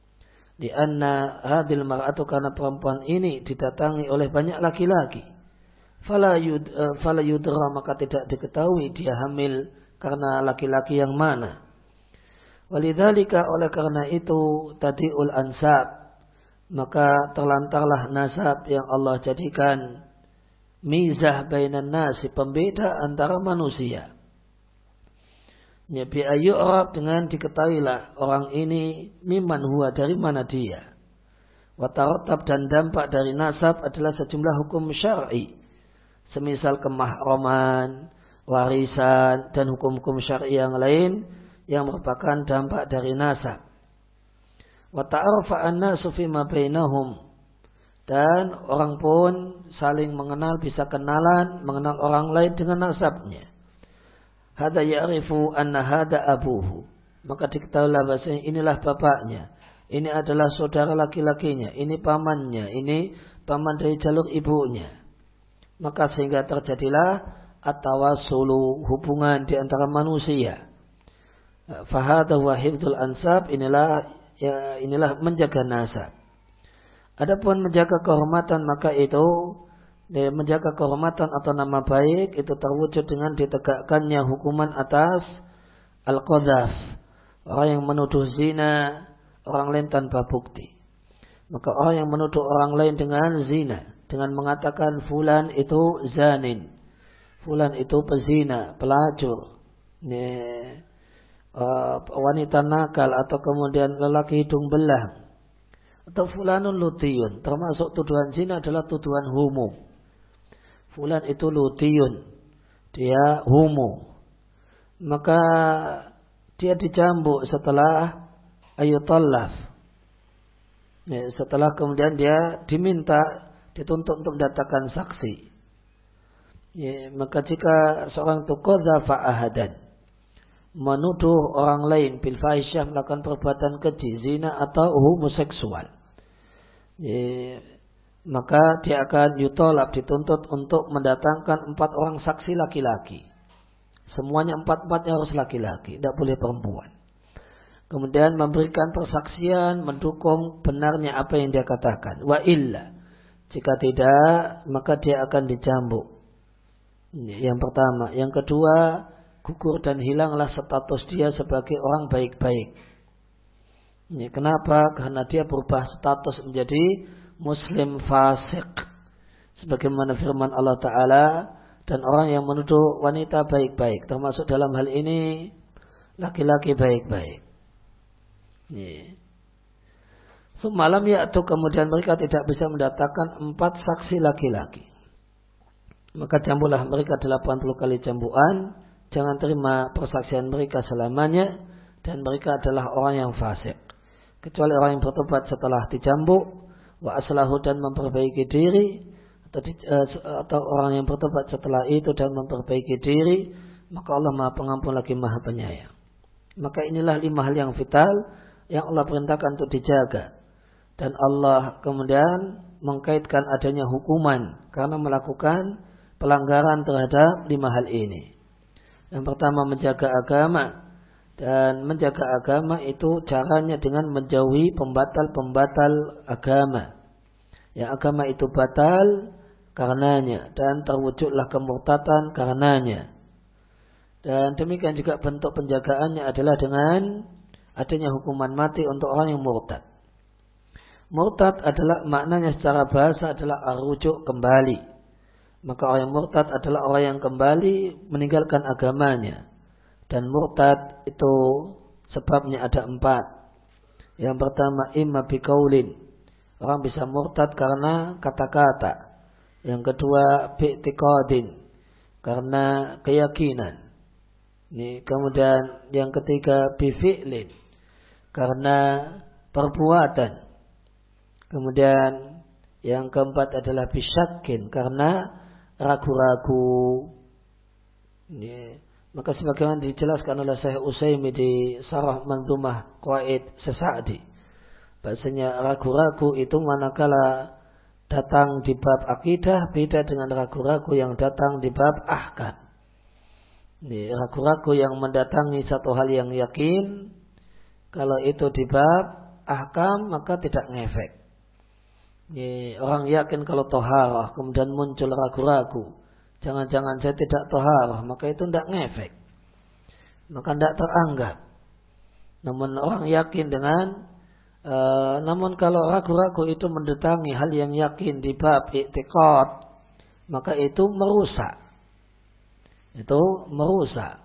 Di anna hadil mar'atu, karena perempuan ini didatangi oleh banyak laki-laki. Fala yud, uh, fala yudra, maka tidak diketahui dia hamil karena laki-laki yang mana. Walidzalika, oleh karena itu tadiul ansab, maka terlantarlah nasab yang Allah jadikan mizah bainan nasi, pembeda antara manusia. Ya bi ayyurab, dengan diketahuilah orang ini mimman huwa, dari mana dia. Wa tarattab, dan dampak dari nasab adalah sejumlah hukum syar'i, semisal kemahraman, warisan, dan hukum-hukum syar'i yang lain yang merupakan dampak dari nasab. Wa ta'arafa an-nasu fima bainahum, dan orang pun saling mengenal, bisa kenalan, mengenal orang lain dengan nasabnya. Hada ya'rifu anna hada abuhu, maka diketahuilah bahasanya inilah bapaknya, ini adalah saudara laki-lakinya, ini pamannya, ini paman dari jalur ibunya. Maka sehingga terjadilah at-tawassulu, hubungan di antara manusia. Fahada wa hifdzul ansab, inilah ya, inilah menjaga nasab. Adapun menjaga kehormatan, maka itu ya, menjaga kehormatan atau nama baik itu terwujud dengan ditegakkannya hukuman atas al-qadzaf, orang yang menuduh zina orang lain tanpa bukti. Maka orang yang menuduh orang lain dengan zina, dengan mengatakan fulan itu zanin, fulan itu pezina, pelacur, ya, Uh, wanita nakal, atau kemudian lelaki hidung belang, atau fulanun lutiyun, termasuk tuduhan zina adalah tuduhan homo. Fulan itu lutiyun, dia homo, maka dia dicambuk setelah ayutallaf, ya, setelah kemudian dia diminta, dituntut untuk mendatangkan saksi. Ya, maka jika seorang itu qadzafa ahadan, menuduh orang lain bil fahisyah, melakukan perbuatan keji, zina atau homoseksual, ya, maka dia akan yutolab, dituntut untuk mendatangkan empat orang saksi laki-laki. Semuanya empat-empatnya harus laki-laki, tidak boleh perempuan. Kemudian memberikan persaksian mendukung benarnya apa yang dia katakan. Wa illa, jika tidak, maka dia akan dicambuk. Yang pertama. Yang kedua, gugur dan hilanglah status dia sebagai orang baik-baik. Ya, kenapa? Karena dia berubah status menjadi muslim fasik, sebagaimana firman Allah Ta'ala, dan orang yang menuduh wanita baik-baik, termasuk dalam hal ini laki-laki baik-baik. Ya. Semalam yaitu kemudian mereka tidak bisa mendatangkan empat saksi laki-laki. maka jambulah mereka delapan puluh kali jambuan. Jangan terima persaksian mereka selamanya, dan mereka adalah orang yang fasik. Kecuali orang yang bertobat setelah dijambuk, wa aslahu dan memperbaiki diri, atau, di, uh, atau orang yang bertobat setelah itu dan memperbaiki diri, maka Allah Maha Pengampun lagi Maha Penyayang. Maka inilah lima hal yang vital yang Allah perintahkan untuk dijaga. Dan Allah kemudian mengkaitkan adanya hukuman karena melakukan pelanggaran terhadap lima hal ini. Yang pertama menjaga agama, dan menjaga agama itu caranya dengan menjauhi pembatal-pembatal agama. Yang agama itu batal karenanya dan terwujudlah kemurtatan karenanya. Dan demikian juga bentuk penjagaannya adalah dengan adanya hukuman mati untuk orang yang murtad. Murtad adalah maknanya secara bahasa adalah rujuk kembali. Maka orang yang murtad adalah orang yang kembali meninggalkan agamanya. Dan murtad itu sebabnya ada empat. Yang pertama imma biqaulin. Orang bisa murtad karena kata-kata. Yang kedua bi'tiqadin, karena keyakinan. Ini kemudian yang ketiga bifi'lin, karena perbuatan. Kemudian yang keempat adalah bisyakin, karena ragu-ragu. Ini, maka sebagaimana dijelaskan oleh Syekh Utsaimin di Syarah Manzumah Qawaid Sesa'di, bahasanya ragu-ragu itu manakala datang di bab akidah beda dengan ragu-ragu yang datang di bab ahkam. Ini ragu-ragu yang mendatangi satu hal yang yakin, kalau itu di bab ahkam maka tidak ngefek. Ini orang yakin kalau toharah, kemudian muncul ragu-ragu, jangan-jangan saya tidak toharah, maka itu tidak ngefek, maka tidak teranggap. Namun orang yakin dengan e, namun kalau ragu-ragu itu mendatangi hal yang yakin di bab i'tiqad, maka itu merusak. Itu merusak.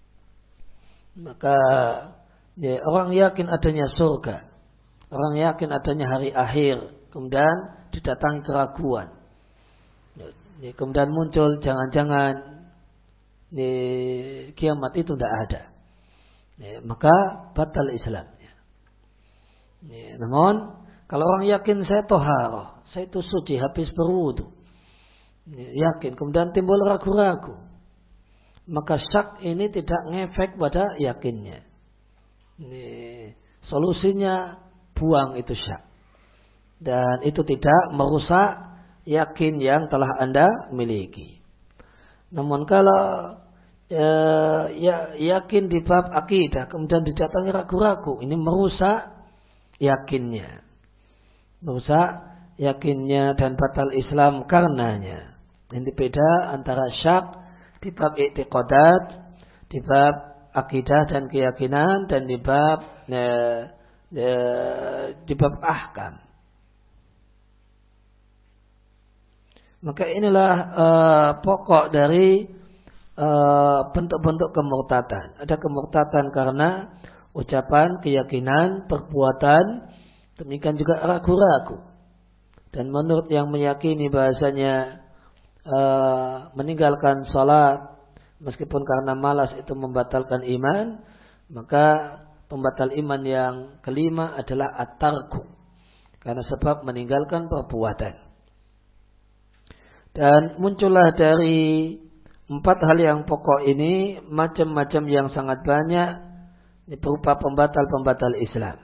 Maka ya, orang yakin adanya surga, orang yakin adanya hari akhir, kemudian didatangi keraguan. Ya, kemudian muncul jangan-jangan ya, kiamat itu tidak ada. Ya, maka batal Islam. Ya, namun kalau orang yakin saya toharoh, saya itu suci habis berwudu, ya, yakin, kemudian timbul ragu-ragu, maka syak ini tidak ngefek pada yakinnya. Ini, solusinya buang itu syak. Dan itu tidak merusak yakin yang telah Anda miliki. Namun kalau e, ya, yakin di bab akidah kemudian didatangi ragu-ragu, ini merusak yakinnya. Merusak yakinnya dan batal Islam karenanya. Ini beda antara syak di bab i'tiqadat, di bab akidah dan keyakinan, dan di bab e, e, di bab ahkam. Maka inilah e, pokok dari e, bentuk-bentuk kemurtatan. Ada kemurtatan karena ucapan, keyakinan, perbuatan, demikian juga ragu-ragu. Dan menurut yang meyakini bahasanya e, meninggalkan salat meskipun karena malas itu membatalkan iman, maka pembatal iman yang kelima adalah at-tarku, karena sebab meninggalkan perbuatan. Dan muncullah dari empat hal yang pokok ini macam-macam yang sangat banyak, ini berupa pembatal-pembatal Islam.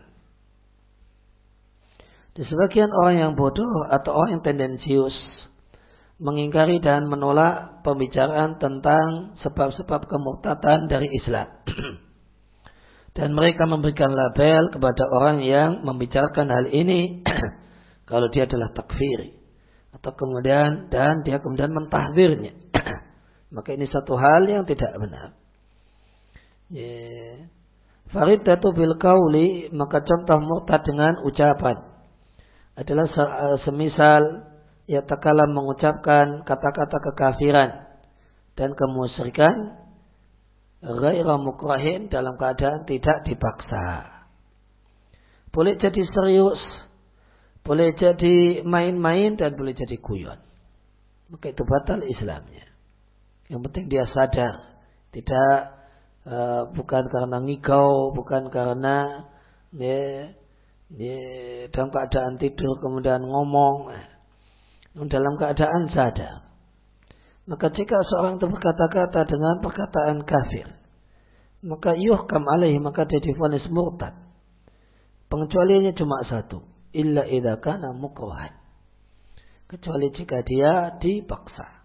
Di sebagian orang yang bodoh atau orang yang tendensius mengingkari dan menolak pembicaraan tentang sebab-sebab kemurtatan dari Islam. Dan mereka memberikan label kepada orang yang membicarakan hal ini kalau dia adalah takfiri. Atau kemudian dan dia kemudian mentahdzirnya. Maka ini satu hal yang tidak benar. Yeah. Faridatu bil qauli, maka contoh murtad dengan ucapan adalah semisal ya takalam mengucapkan kata-kata kekafiran dan kemusyrikan ghairu mukrahin, dalam keadaan tidak dipaksa. Boleh jadi serius, boleh jadi main-main, dan boleh jadi guyon. maka itu batal Islamnya. Yang penting dia sadar, tidak uh, bukan karena ngigau, bukan karena ya, ya, dalam keadaan tidur kemudian ngomong, dalam keadaan sadar. Maka jika seorang itu berkata-kata dengan perkataan kafir, maka yuhkam alaihi, maka dia divonis murtad. Pengecualiannya cuma satu, illa idza kana mukrohan, kecuali jika dia dipaksa.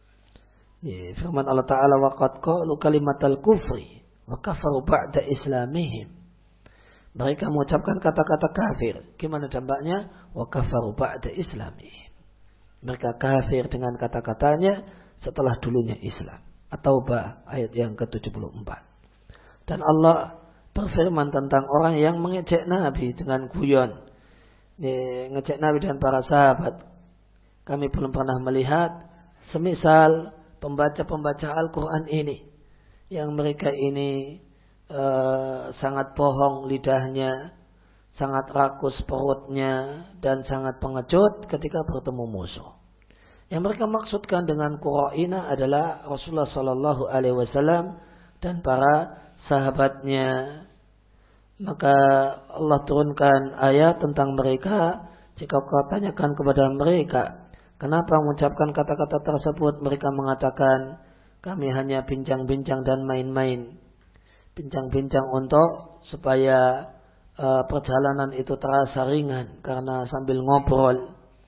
Ya, firman Allah Ta'ala, wa qad qalu kalimatal kufri wa kafaru ba'da islamihim. Mereka mengucapkan kata-kata kafir. Gimana dampaknya? Wa kafaru ba'da islamihim. Mereka kafir dengan kata-katanya setelah dulunya Islam. At-Taubah ayat yang ke tujuh puluh empat. Dan Allah berfirman tentang orang yang mengejek Nabi dengan guyon. Ya, ngejek Nabi dan para sahabat. Kami belum pernah melihat semisal pembaca-pembaca Al-Quran ini, yang mereka ini uh, sangat bohong lidahnya, sangat rakus perutnya, dan sangat pengecut ketika bertemu musuh. Yang mereka maksudkan dengan qura'ina adalah Rasulullah Sallallahu Alaihi Wasallam dan para sahabatnya. Maka Allah turunkan ayat tentang mereka. Jika kau tanyakan kepada mereka, kenapa mengucapkan kata-kata tersebut, mereka mengatakan, kami hanya bincang-bincang dan main-main. Bincang-bincang untuk supaya uh, perjalanan itu terasa ringan karena sambil ngobrol.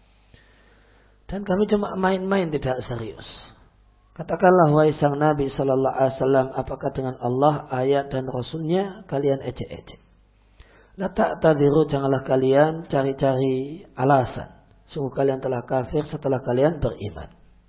Dan kami cuma main-main, tidak serius. Katakanlah wahai sang Nabi Sallallahu Alaihi Wasallam, apakah dengan Allah, ayat dan Rasulnya kalian ejek-ejek? La ta'tadiru, janganlah kalian cari-cari alasan. Sungguh kalian telah kafir setelah kalian beriman.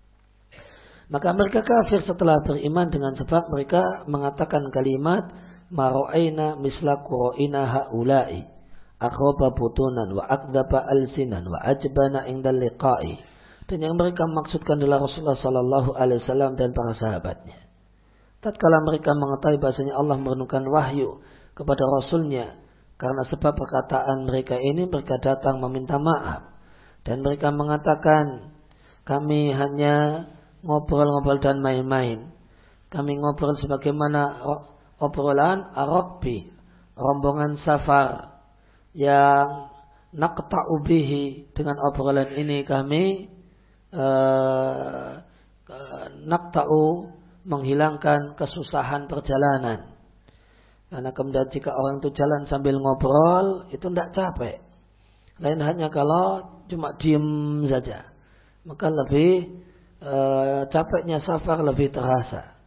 Maka mereka kafir setelah beriman dengan sebab mereka mengatakan kalimat maro'aina misla qura'ina ha'ulai akhroba butunan wa akdaba alsinan wa ajbana indal liqa'i. Dan yang mereka maksudkan adalah Rasulullah Sallallahu Alaihi Wasallam dan para sahabatnya. Tatkala mereka mengetahui bahasanya Allah menurunkan wahyu kepada Rasulnya, karena sebab perkataan mereka ini mereka datang meminta maaf. Dan mereka mengatakan, kami hanya ngobrol-ngobrol dan main-main. Kami ngobrol sebagaimana obrolan Ar-Rakbi, rombongan safar yang naqta'u bihi. Dengan obrolan ini kami uh, naqta'u, menghilangkan kesusahan perjalanan. Karena kemudian jika orang itu jalan sambil ngobrol, itu tidak capek. Lain hanya kalau cuma diem saja, maka lebih e, capeknya safar lebih terasa.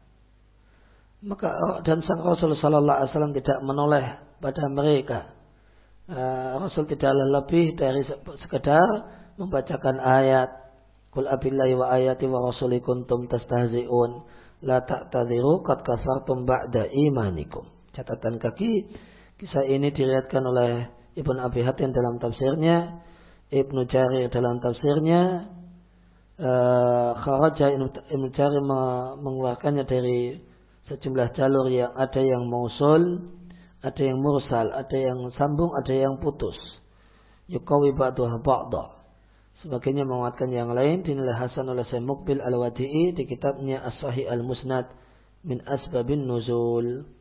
Maka dan sang Rasul Sallallahu Alaihi Wasallam tidak menoleh pada mereka. E, Rasul tidaklah lebih dari sekedar membacakan ayat, Qul abillahi wa ayati wa rasuli kuntum tastahzi'un la ta'tadhiru qad kafartum ba'da imanikum. Catatan kaki, kisah ini diriwayatkan oleh Ibnu Abi Hatim dalam tafsirnya, Ibnu Jarir dalam tafsirnya, uh, Kharaja Ibnu Jarir mengeluarkannya dari sejumlah jalur yang ada yang mausul, ada yang mursal, ada yang sambung, ada yang putus. Yuqawi ba'daha ba'da. Sebagainya menguatkan yang lain, dinilai hasan oleh Syekh Muqbil Al-Wadi'i di kitabnya As-Sahih Al-Musnad min Asbabin Nuzul.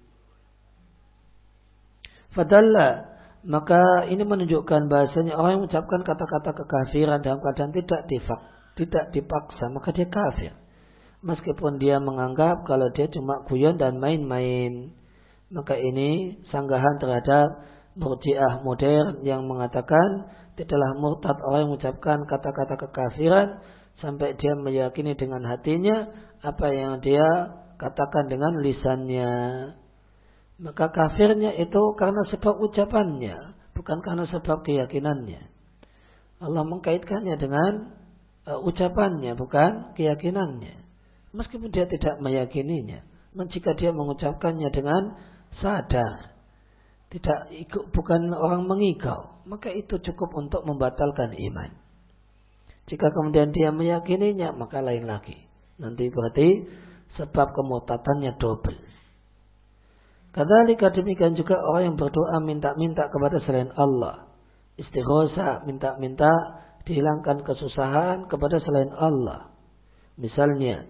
Fadalla, maka ini menunjukkan bahasanya orang yang mengucapkan kata-kata kekafiran dalam keadaan tidak difak, tidak dipaksa, maka dia kafir. Meskipun dia menganggap kalau dia cuma guyon dan main-main. Maka ini sanggahan terhadap Murji'ah modern yang mengatakan tidaklah murtad orang yang mengucapkan kata-kata kekafiran sampai dia meyakini dengan hatinya apa yang dia katakan dengan lisannya. Maka kafirnya itu karena sebab ucapannya, bukan karena sebab keyakinannya. Allah mengkaitkannya dengan uh, ucapannya, bukan keyakinannya. Meskipun dia tidak meyakininya, jika dia mengucapkannya dengan sadar, tidak ikut, bukan orang mengigau, maka itu cukup untuk membatalkan iman. Jika kemudian dia meyakininya, maka lain lagi. Nanti berarti sebab kemurtadannya double. Kadzalika, demikian juga orang yang berdoa minta-minta kepada selain Allah. Istighosa, minta-minta dihilangkan kesusahan kepada selain Allah. Misalnya,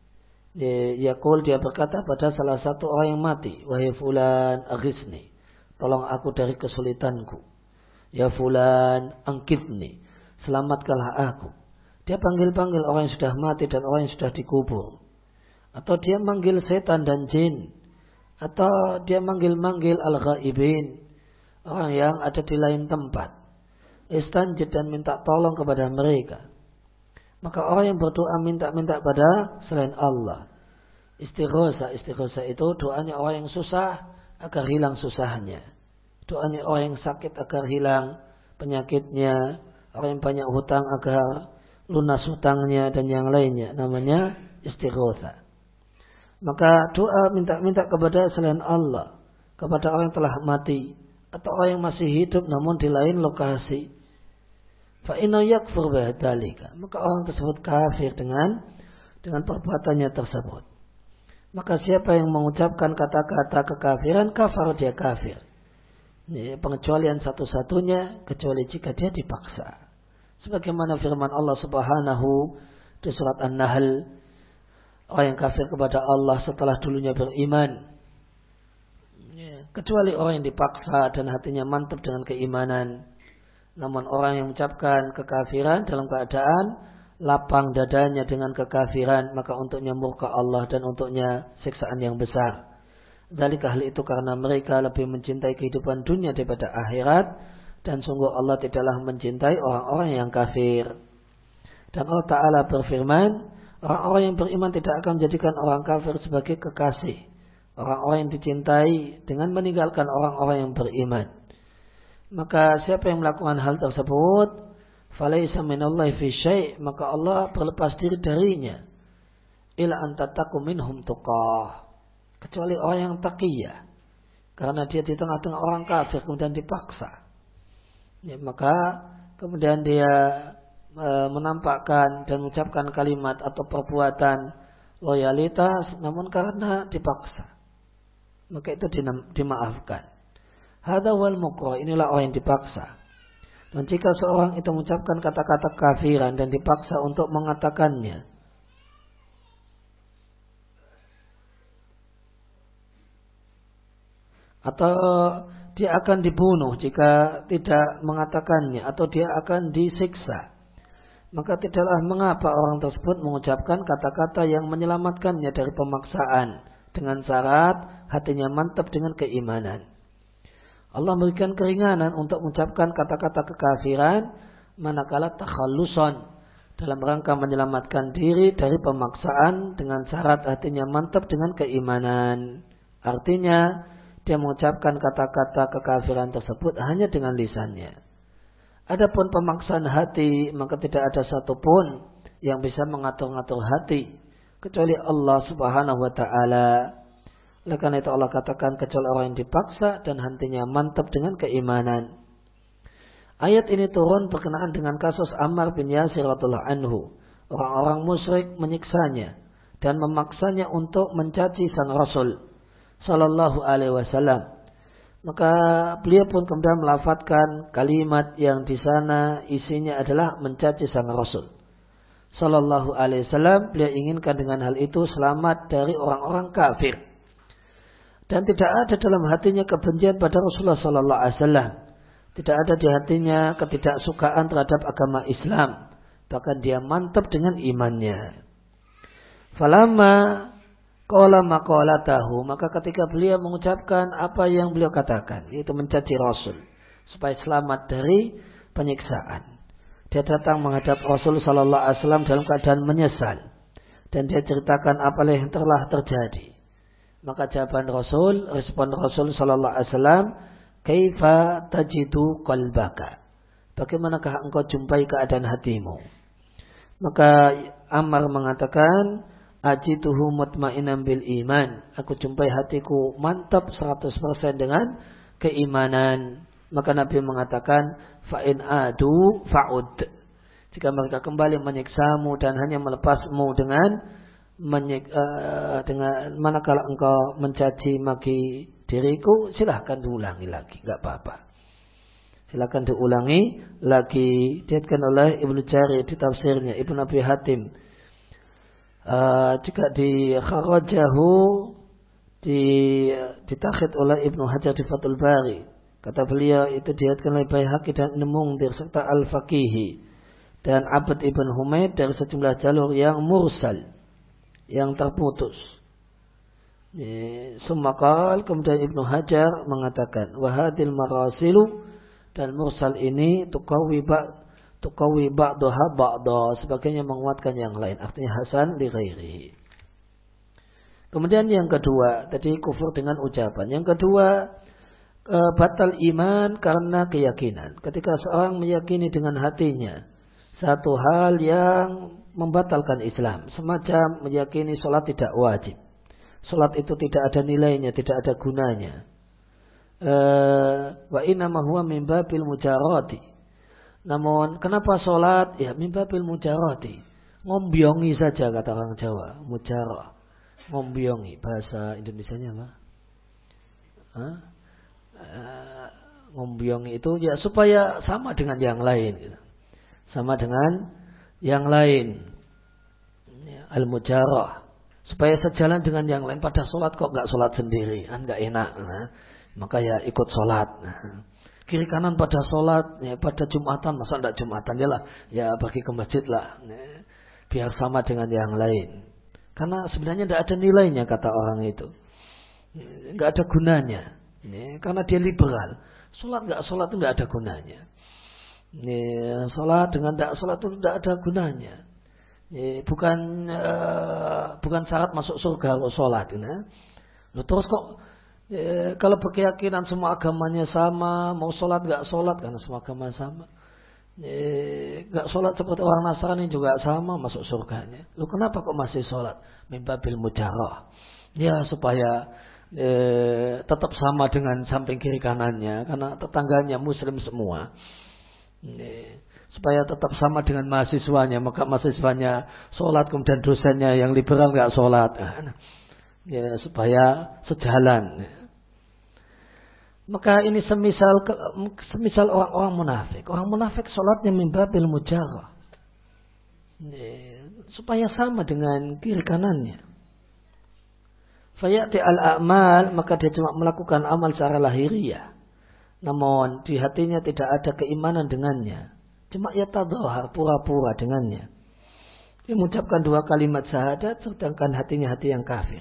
yaqul dia berkata pada salah satu orang yang mati, wahai fulan aghisni, tolong aku dari kesulitanku. Ya fulan angkitni, selamatkanlah aku. Dia panggil-panggil orang yang sudah mati dan orang yang sudah dikubur. Atau dia manggil setan dan jin. Atau dia manggil-manggil al-ghaibin, orang yang ada di lain tempat. Istanjid dan minta tolong kepada mereka. Maka orang yang berdoa minta-minta pada selain Allah. Istighosa, istighosa itu doanya orang yang susah agar hilang susahnya. Doanya orang yang sakit agar hilang penyakitnya. Orang yang banyak hutang agar lunas hutangnya dan yang lainnya. Namanya istighosa. Maka doa minta-minta kepada selain Allah. Kepada orang yang telah mati. Atau orang yang masih hidup namun di lain lokasi. Fa'inna yakfur bihadalika. Maka orang tersebut kafir dengan dengan perbuatannya tersebut. Maka siapa yang mengucapkan kata-kata kekafiran, kafar dia kafir. Ini pengecualian satu-satunya kecuali jika dia dipaksa. Sebagaimana firman Allah Subhanahu di surat An-Nahl, orang yang kafir kepada Allah setelah dulunya beriman. Kecuali orang yang dipaksa dan hatinya mantap dengan keimanan. Namun orang yang mengucapkan kekafiran dalam keadaan lapang dadanya dengan kekafiran, maka untuknya murka Allah dan untuknya siksaan yang besar. Dari hal itu karena mereka lebih mencintai kehidupan dunia daripada akhirat, dan sungguh Allah tidaklah mencintai orang-orang yang kafir. Dan Allah Ta'ala berfirman, orang-orang yang beriman tidak akan menjadikan orang kafir sebagai kekasih. Orang-orang yang dicintai dengan meninggalkan orang-orang yang beriman. Maka siapa yang melakukan hal tersebut, falaysa minallahi fi syai', maka Allah berlepas diri darinya. Ila an tattaqu minhum tuqah, kecuali orang yang taqiyah, karena dia di tengah-tengah orang kafir kemudian dipaksa. Ya, maka kemudian dia e, menampakkan dan mengucapkan kalimat atau perbuatan loyalitas, namun karena dipaksa, maka itu dimaafkan. Hadza wal mukrah, inilah orang yang dipaksa. Dan jika seorang itu mengucapkan kata-kata kafiran dan dipaksa untuk mengatakannya, atau dia akan dibunuh jika tidak mengatakannya, atau dia akan disiksa, maka tidaklah mengapa orang tersebut mengucapkan kata-kata yang menyelamatkannya dari pemaksaan dengan syarat hatinya mantap dengan keimanan. Allah memberikan keringanan untuk mengucapkan kata-kata kekafiran manakala takhallusan, dalam rangka menyelamatkan diri dari pemaksaan dengan syarat hatinya mantap dengan keimanan. Artinya dia mengucapkan kata-kata kekafiran tersebut hanya dengan lisannya. Adapun pemaksaan hati, maka tidak ada satupun yang bisa mengatur-ngatur hati kecuali Allah Subhanahu wa Ta'ala. Oleh karena itu Allah katakan kecuali orang yang dipaksa dan hatinya mantap dengan keimanan. Ayat ini turun berkenaan dengan kasus Ammar bin Yasir radhiyallahu anhu. Orang-orang musyrik menyiksanya dan memaksanya untuk mencaci sang Rasul sallallahu alaihi wasallam. Maka beliau pun kemudian melafadzkan kalimat yang di sana isinya adalah mencaci sang Rasul sallallahu alaihi wasallam. Beliau inginkan dengan hal itu selamat dari orang-orang kafir. Dan tidak ada dalam hatinya kebencian pada Rasulullah sallallahu alaihi wasallam. Tidak ada di hatinya ketidaksukaan terhadap agama Islam. Bahkan dia mantap dengan imannya. Falamma qala maqalatahu, maka ketika beliau mengucapkan apa yang beliau katakan, yaitu mencaci Rasul supaya selamat dari penyiksaan, dia datang menghadap Rasul sallallahu alaihi wasallam dalam keadaan menyesal, dan dia ceritakan apa yang telah terjadi. Maka jawaban Rasul, respon Rasul sallallahu alaihi wasallam, kaifa tajidu qalbaka, bagaimanakah engkau jumpai keadaan hatimu? Maka Ammar mengatakan, ajituhu mutmainan bil iman, aku jumpai hatiku mantap seratus persen dengan keimanan. Maka Nabi mengatakan, fa in adu fa'ud, jika mereka kembali menyiksamu dan hanya melepasmu dengan menyik, uh, dengan manakala engkau mencaci maki diriku, silahkan diulangi lagi, enggak apa-apa. Silahkan diulangi lagi. Dikatakan oleh Ibnu Jarir di tafsirnya, Ibnu Abi Hatim Uh, jika di kharajahu di ditakhid oleh Ibnu Hajar di Fathul Bari, kata beliau itu diriwayatkan oleh Baihaqi dan Ibnu Munzir serta Al-Faqihi dan Abd ibn Humaid dari sejumlah jalur yang mursal, yang terputus. Sumakal kemudian Ibnu Hajar mengatakan wahadil marasilu, dan mursal ini tukawi ba tukawi ba'daha ba'da, sebagainya menguatkan yang lain, artinya hasan li ghairihi. Kemudian yang kedua, tadi kufur dengan ucapan. Yang kedua, e, batal iman karena keyakinan. Ketika seorang meyakini dengan hatinya satu hal yang membatalkan Islam, semacam meyakini sholat tidak wajib, sholat itu tidak ada nilainya, tidak ada gunanya. E, wa innama huwa min babil mujarati. Namun kenapa sholat? Ya min babil mujarati, ngombyongi saja kata orang Jawa, mujarah. Ngombyongi, bahasa Indonesianya apa? Hah? Uh, ngombyongi itu ya supaya sama dengan yang lain, gitu. Sama dengan yang lain. Ya, al-mujarah, supaya sejalan dengan yang lain. Pada sholat kok nggak sholat sendiri, kan nggak enak. Nah, maka ya ikut sholat. Nah, kiri kanan pada sholat, ya, pada Jumatan masa nggak Jumatan ya lah, ya pergi ke masjid lah, ya, biar sama dengan yang lain. Karena sebenarnya tidak ada nilainya kata orang itu, nggak ada gunanya. Ini karena dia liberal, sholat nggak sholat itu nggak ada gunanya. Ini sholat dengan tidak sholat itu tidak ada gunanya. Ini bukan uh, bukan syarat masuk surga kalau sholat. Ini. Terus kok e, kalau berkeyakinan semua agamanya sama, mau sholat nggak sholat karena semua agama sama. Gak sholat seperti orang Nasrani juga sama masuk surganya. Lu kenapa kok masih sholat? Mimbabil mujarah. Ya supaya e, tetap sama dengan samping kiri kanannya, karena tetangganya muslim semua. E, supaya tetap sama dengan mahasiswanya, maka mahasiswanya sholat kemudian dosennya yang liberal gak sholat. Ya supaya sejalan. Maka ini semisal semisal orang-orang munafik. Orang munafik sholatnya mimbabil mujarah. Supaya sama dengan kiri kanannya. Fayati al-a'mal, maka dia cuma melakukan amal secara lahiriah. Namun di hatinya tidak ada keimanan dengannya. Cuma ya tadhahar, pura-pura dengannya. Dia mengucapkan dua kalimat syahadat, sedangkan hatinya hati yang kafir.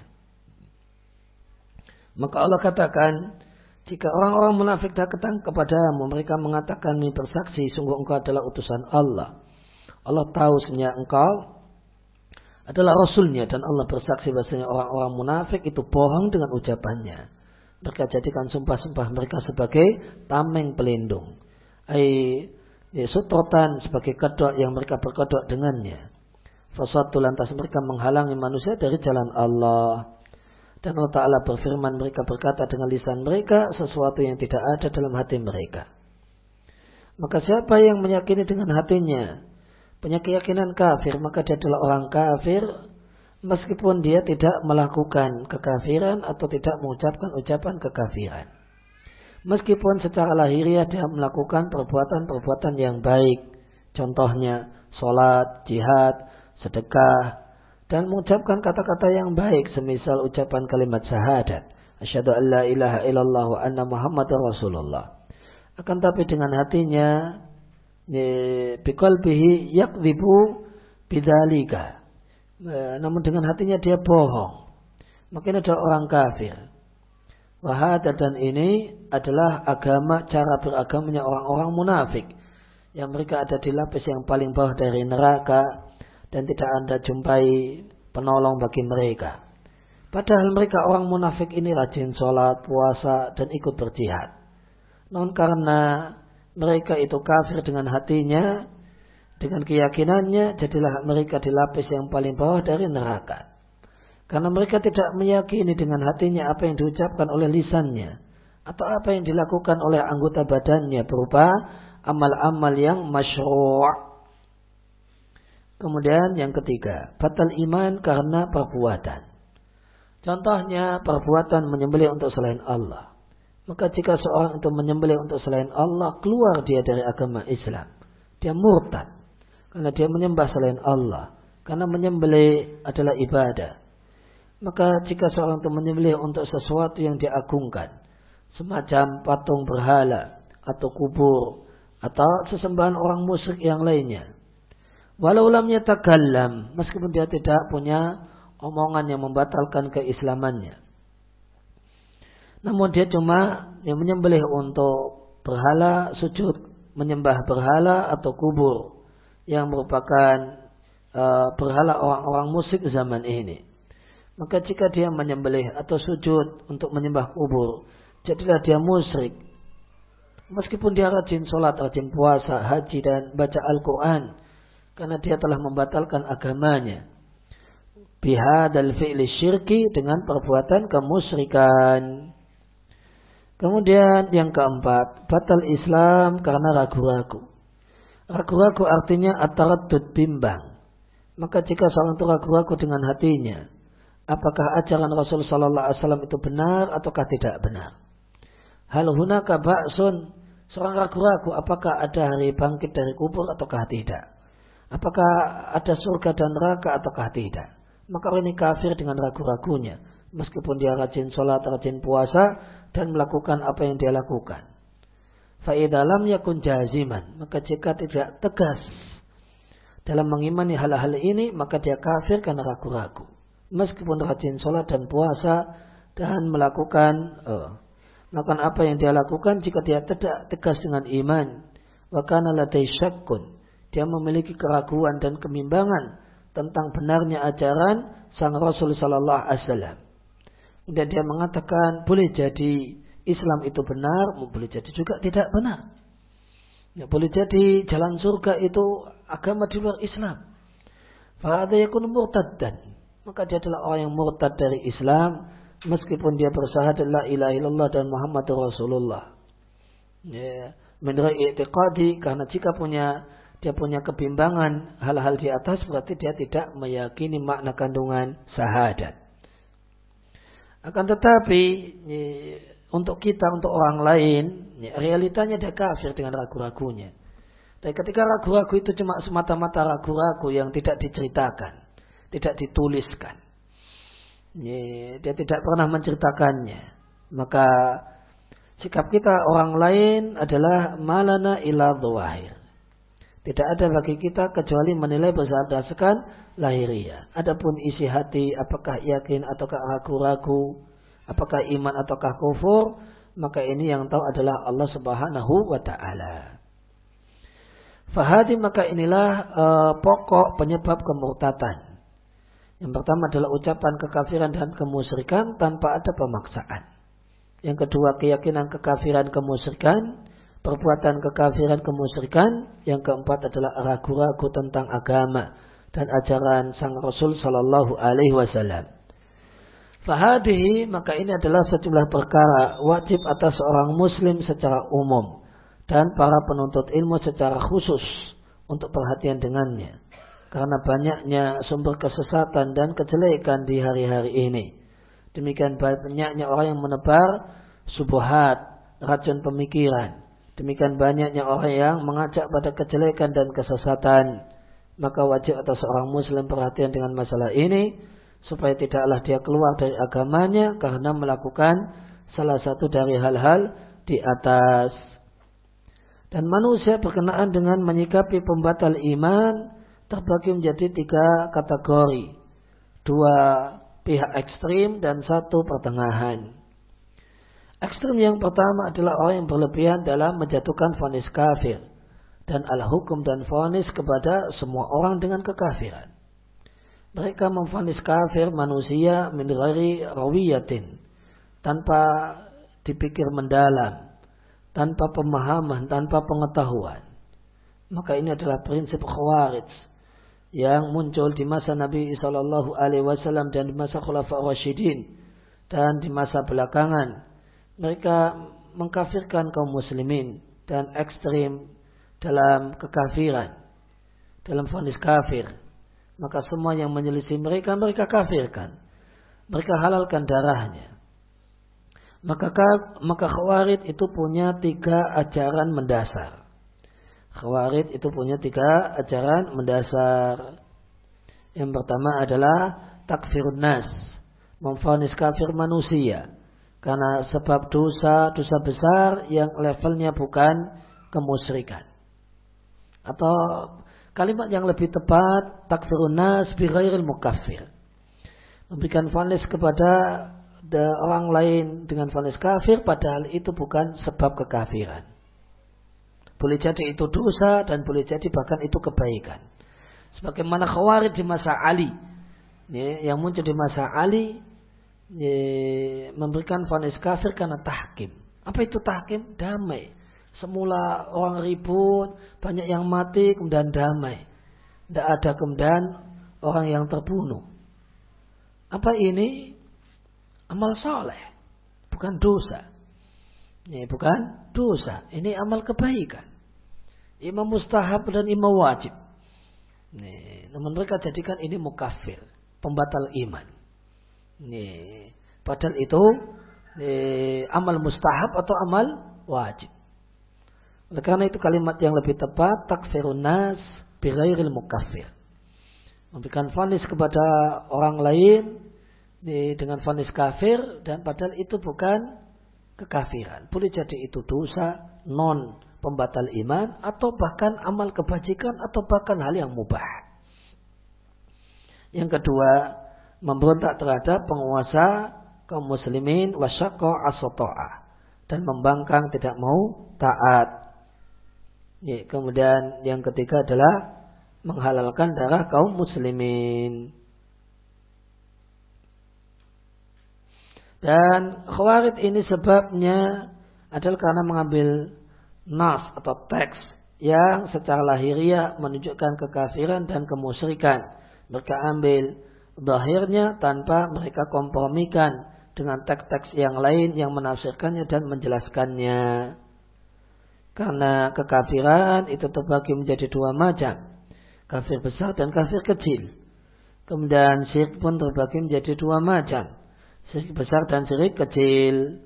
Maka Allah katakan, jika orang-orang munafik datang kepadamu, mereka mengatakan, ini bersaksi, sungguh engkau adalah utusan Allah. Allah tahu sebenarnya engkau adalah Rasulnya, dan Allah bersaksi bahasanya orang-orang munafik itu bohong dengan ucapannya. Mereka jadikan sumpah-sumpah mereka sebagai tameng pelindung. Ai ya, sutrotan sebagai kedok yang mereka berkedok dengannya. Fasatu lantas mereka menghalangi manusia dari jalan Allah. Dan Allah Ta'ala berfirman, mereka berkata dengan lisan mereka sesuatu yang tidak ada dalam hati mereka. Maka siapa yang meyakini dengan hatinya punya keyakinan kafir, maka dia adalah orang kafir meskipun dia tidak melakukan kekafiran atau tidak mengucapkan ucapan kekafiran. Meskipun secara lahiriah dia melakukan perbuatan-perbuatan yang baik, contohnya sholat, jihad, sedekah, dan mengucapkan kata-kata yang baik, semisal ucapan kalimat syahadat, asyhadu an la ilaha illallah wa anna muhammadar rasulullah. Akan tapi dengan hatinya, biqalbihi yakdzibu bidzalika, namun dengan hatinya dia bohong, maka ini adalah orang kafir. Wahada, dan ini adalah agama, cara beragamanya orang-orang munafik, yang mereka ada di lapis yang paling bawah dari neraka, dan tidak Anda jumpai penolong bagi mereka. Padahal mereka orang munafik ini rajin sholat, puasa, dan ikut berjihad. Namun karena mereka itu kafir dengan hatinya, dengan keyakinannya, jadilah mereka di lapis yang paling bawah dari neraka. Karena mereka tidak meyakini dengan hatinya apa yang diucapkan oleh lisannya, atau apa yang dilakukan oleh anggota badannya berupa amal-amal yang masyru'. Kemudian yang ketiga, batal iman karena perbuatan. Contohnya perbuatan menyembelih untuk selain Allah. Maka jika seorang itu menyembelih untuk selain Allah, keluar dia dari agama Islam. Dia murtad karena dia menyembah selain Allah. Karena menyembelih adalah ibadah. Maka jika seorang itu menyembelih untuk sesuatu yang diagungkan, semacam patung berhala atau kubur atau sesembahan orang musyrik yang lainnya, walau lam yatakallam, meskipun dia tidak punya omongan yang membatalkan keislamannya, namun dia cuma yang menyembelih untuk berhala, sujud menyembah berhala atau kubur yang merupakan uh, berhala orang-orang musyrik zaman ini, maka jika dia menyembelih atau sujud untuk menyembah kubur, jadilah dia musyrik. Meskipun dia rajin sholat, rajin puasa, haji dan baca Al-Quran, karena dia telah membatalkan agamanya. Bihadal fi'li syirki, dengan perbuatan kemusyrikan. Kemudian yang keempat, batal Islam karena ragu-ragu. Ragu-ragu artinya at-taraddud, bimbang. Maka jika seorang itu ragu-ragu dengan hatinya, apakah ajaran Rasul sallallahu alaihi wasallam itu benar ataukah tidak benar? Hal hunaka ba'sun, seorang ragu-ragu apakah ada hari bangkit dari kubur ataukah tidak? Apakah ada surga dan neraka ataukah tidak? Maka ini kafir dengan ragu-ragunya, meskipun dia rajin sholat, rajin puasa dan melakukan apa yang dia lakukan. Fa'idha lam yakun jaziman, maka jika tidak tegas dalam mengimani hal-hal ini, maka dia kafir karena ragu-ragu. Meskipun rajin sholat dan puasa dan melakukan uh, melakukan apa yang dia lakukan, jika dia tidak tegas dengan iman, wa kana ladai syakkun, dia memiliki keraguan dan kebimbangan tentang benarnya ajaran sang Rasul sallallahu alaihi wasallam. Dan dia mengatakan boleh jadi Islam itu benar, boleh jadi juga tidak benar. Ya, boleh jadi jalan surga itu agama di luar Islam. Fa hadza yakunu murtaddan. Maka dia adalah orang yang murtad dari Islam, meskipun dia bersyahadat la ilaha illallah dan Muhammadur Rasulullah. Ya, menurut i'tiqadi, karena jika punya dia punya kebimbangan hal-hal di atas, berarti dia tidak meyakini makna kandungan syahadat. Akan tetapi ya, untuk kita, untuk orang lain, ya, realitanya dia kafir dengan ragu-ragunya. Tapi ketika ragu-ragu itu cuma semata-mata ragu-ragu yang tidak diceritakan, tidak dituliskan, ya, dia tidak pernah menceritakannya, maka sikap kita orang lain adalah malana ila dhawahir. Tidak ada bagi kita kecuali menilai berdasarkan lahiriah. Adapun isi hati, apakah yakin ataukah ragu-ragu, apakah iman ataukah kufur, maka ini yang tahu adalah Allah Subhanahu wa taala. Fahadi, maka inilah uh, pokok penyebab kemurtadan. Yang pertama adalah ucapan kekafiran dan kemusyrikan tanpa ada pemaksaan. Yang kedua, keyakinan kekafiran kemusyrikan, perbuatan kekafiran kemusyrikan. Yang keempat adalah ragu-ragu tentang agama dan ajaran sang Rasul sallallahu alaihi wasallam. Fahadihi, maka ini adalah sejumlah perkara wajib atas seorang muslim secara umum dan para penuntut ilmu secara khusus untuk perhatian dengannya, karena banyaknya sumber kesesatan dan kejelekan di hari-hari ini. Demikian banyaknya orang yang menebar subuhat, racun pemikiran. Demikian banyaknya orang yang mengajak pada kejelekan dan kesesatan. Maka wajib atas seorang muslim perhatian dengan masalah ini, supaya tidaklah dia keluar dari agamanya karena melakukan salah satu dari hal-hal di atas. Dan manusia berkenaan dengan menyikapi pembatal iman terbagi menjadi tiga kategori. Dua pihak ekstrim dan satu pertengahan. Ekstrim yang pertama adalah orang yang berlebihan dalam menjatuhkan vonis kafir dan al-hukum dan vonis kepada semua orang dengan kekafiran. Mereka memvonis kafir manusia min ghairi rawiyatin, tanpa dipikir mendalam, tanpa pemahaman, tanpa pengetahuan. Maka ini adalah prinsip Khawarij yang muncul di masa Nabi sallallahu alaihi wasallam dan di masa Khulafaur Rasyidin dan di masa belakangan. Mereka mengkafirkan kaum muslimin dan ekstrim dalam kekafiran, dalam vonis kafir. Maka semua yang menyelisih mereka, mereka kafirkan. Mereka halalkan darahnya. Maka maka Khawarij itu punya tiga ajaran mendasar. Khawarij itu punya tiga ajaran mendasar. Yang pertama adalah takfirun nas, memvonis kafir manusia karena sebab dosa dosa besar yang levelnya bukan kemusyrikan. Atau kalimat yang lebih tepat, takfirun nas bi ghairil mukaffir, memberikan vonis kepada orang lain dengan vonis kafir padahal itu bukan sebab kekafiran. Boleh jadi itu dosa dan boleh jadi bahkan itu kebaikan. Sebagaimana Khawarij di masa Ali, ya, yang muncul di masa Ali, ya, memberikan vonis kafir karena tahkim. Apa itu tahkim? Damai. Semula orang ribut, banyak yang mati, kemudian damai. Tidak ada kemudian orang yang terbunuh. Apa ini? Amal soleh, bukan dosa. Ini bukan dosa, ini amal kebaikan. Imam mustahab dan imam wajib. Nih, namun mereka jadikan ini mukafir, pembatal iman. Nih, padahal itu nih, amal mustahab atau amal wajib. Oleh karena itu kalimat yang lebih tepat, takfirun nas bi ghairil mukafir, memberikan vonis kepada orang lain nih, dengan vonis kafir dan padahal itu bukan kekafiran. Boleh jadi itu dosa non pembatal iman atau bahkan amal kebajikan atau bahkan hal yang mubah. Yang kedua, memberontak terhadap penguasa kaum muslimin wasyaqqa as-sata'a, dan membangkang tidak mau taat. Ya, kemudian yang ketiga adalah menghalalkan darah kaum muslimin. Dan Khawarij ini sebabnya adalah karena mengambil nas atau teks yang secara lahiriah menunjukkan kekafiran dan kemusyrikan. Mereka ambil zahirnya tanpa mereka kompromikan dengan teks-teks yang lain yang menafsirkannya dan menjelaskannya. Karena kekafiran itu terbagi menjadi dua macam, kafir besar dan kafir kecil. Kemudian syirik pun terbagi menjadi dua macam, syirik besar dan syirik kecil.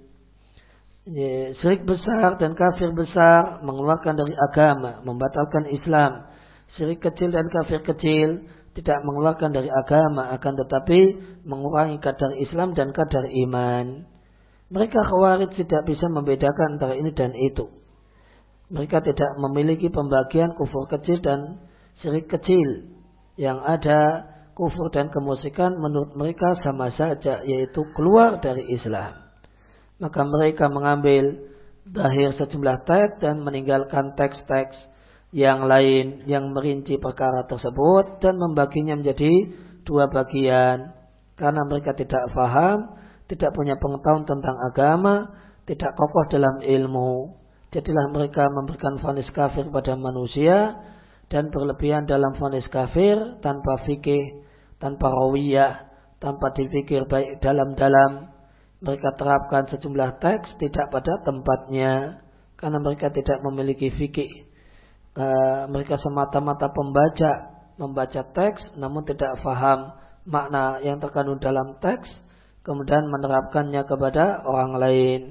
Syirik besar dan kafir besar mengeluarkan dari agama, membatalkan Islam. Syirik kecil dan kafir kecil tidak mengeluarkan dari agama, akan tetapi mengurangi kadar Islam dan kadar iman. Mereka Khawarij tidak bisa membedakan antara ini dan itu. Mereka tidak memiliki pembagian kufur kecil dan syirik kecil. Yang ada kufur dan kemusyrikan menurut mereka sama saja, yaitu keluar dari Islam. Maka mereka mengambil zahir sejumlah teks dan meninggalkan teks-teks yang lain yang merinci perkara tersebut dan membaginya menjadi dua bagian. Karena mereka tidak faham, tidak punya pengetahuan tentang agama, tidak kokoh dalam ilmu. Jadilah mereka memberikan vonis kafir pada manusia dan berlebihan dalam vonis kafir tanpa fikih, tanpa rawiyah, tanpa dipikir baik dalam-dalam. Mereka terapkan sejumlah teks tidak pada tempatnya karena mereka tidak memiliki fikih. E, mereka semata-mata pembaca, membaca teks namun tidak faham makna yang terkandung dalam teks, kemudian menerapkannya kepada orang lain.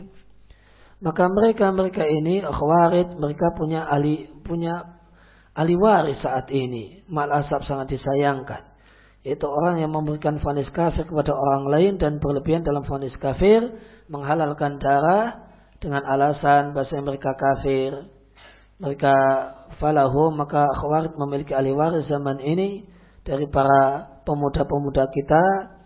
Maka mereka-mereka ini Khawarij, mereka punya ahli punya ahli waris saat ini. Malasab sangat disayangkan. Yaitu orang yang memberikan vonis kafir kepada orang lain dan berlebihan dalam vonis kafir, menghalalkan darah dengan alasan bahasa mereka kafir. Mereka falahu, maka Khawarij memiliki ahli waris zaman ini dari para pemuda-pemuda kita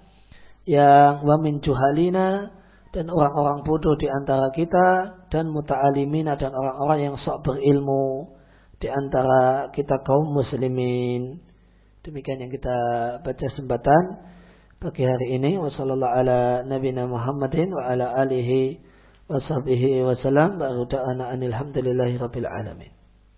yang wa min juhalina, dan orang-orang bodoh di antara kita, dan muta'alimina, dan orang-orang yang sok berilmu di antara kita kaum muslimin. Demikian yang kita baca sembatan pagi hari ini. Wassallallahu ala nabiyina Muhammadin wa ala alihi wa sahbihi wa salam. Wa da'ana anil hamdulillahi rabbil alamin.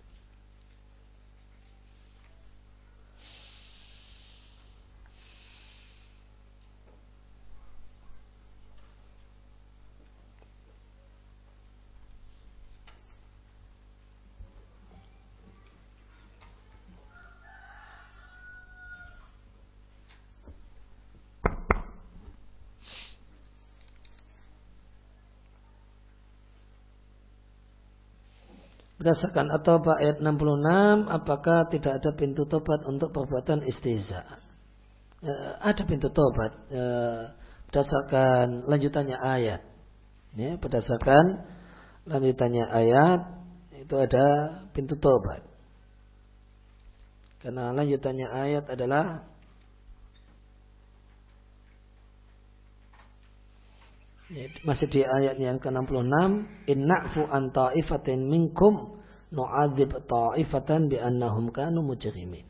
Berdasarkan At-Taubah ayat enam puluh enam, apakah tidak ada pintu tobat untuk perbuatan istihza? ada pintu tobat berdasarkan lanjutannya ayat. Ya, berdasarkan lanjutannya ayat itu ada pintu tobat. Karena lanjutannya ayat adalah masih di ayat yang ke enam puluh enam, inna'fu an ta'ifatin minkum nu'adzib ta'ifatan bi'annahum kanu mujrimin.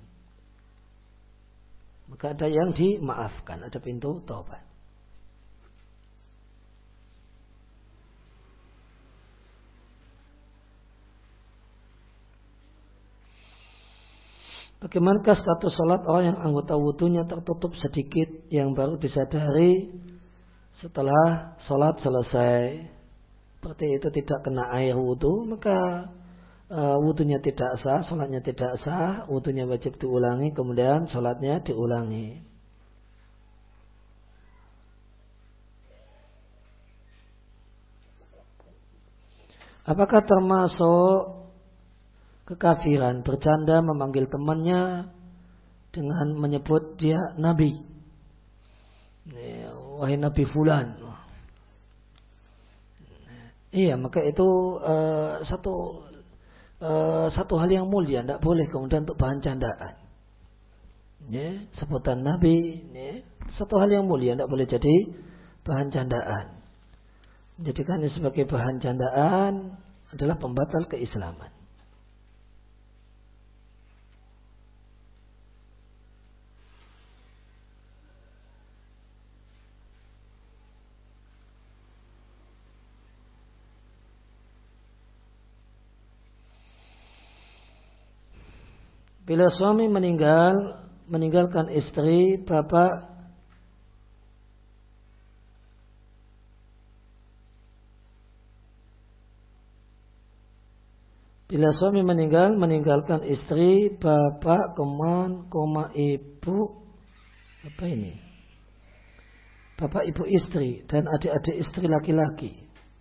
Maka ada yang dimaafkan, ada pintu taubat. Bagaimanakah status salat orang yang anggota wudunya tertutup sedikit yang baru disadari setelah salat selesai? Seperti itu tidak kena air wudu, maka uh, wudunya tidak sah, salatnya tidak sah, wudunya wajib diulangi, kemudian salatnya diulangi. Apakah termasuk kekafiran bercanda memanggil temannya dengan menyebut dia nabi? Wahai Nabi Fulan. Iya, maka itu uh, satu uh, satu hal yang mulia, tidak boleh kemudian untuk bahan candaan. Ya, sebutan Nabi, ya, satu hal yang mulia, tidak boleh jadi bahan candaan. Menjadikannya sebagai bahan candaan adalah pembatal keislaman. Bila suami meninggal, meninggalkan istri, bapak Bila suami meninggal, meninggalkan istri, bapak, teman, koma ibu, apa ini? Bapak, ibu istri dan adik-adik istri laki-laki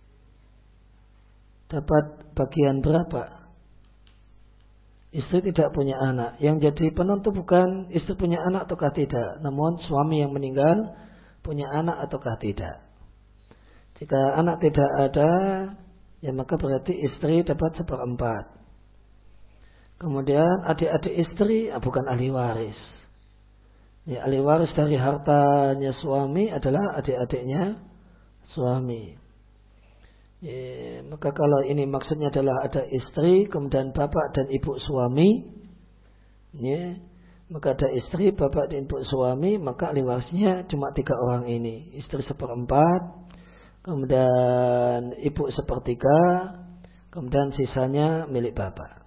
dapat bagian berapa? Istri tidak punya anak. Yang jadi penentu bukan istri punya anak ataukah tidak, namun suami yang meninggal punya anak ataukah tidak. Jika anak tidak ada, ya maka berarti istri dapat seperempat. Kemudian adik-adik istri ah, bukan ahli waris. Ya, ahli waris dari hartanya suami adalah adik-adiknya suami. Ya, maka kalau ini maksudnya adalah ada istri, kemudian bapak dan ibu suami, ya, maka ada istri, bapak dan ibu suami, maka ahli warisnya cuma tiga orang ini. Istri seperempat, kemudian ibu sepertiga, kemudian sisanya milik bapak.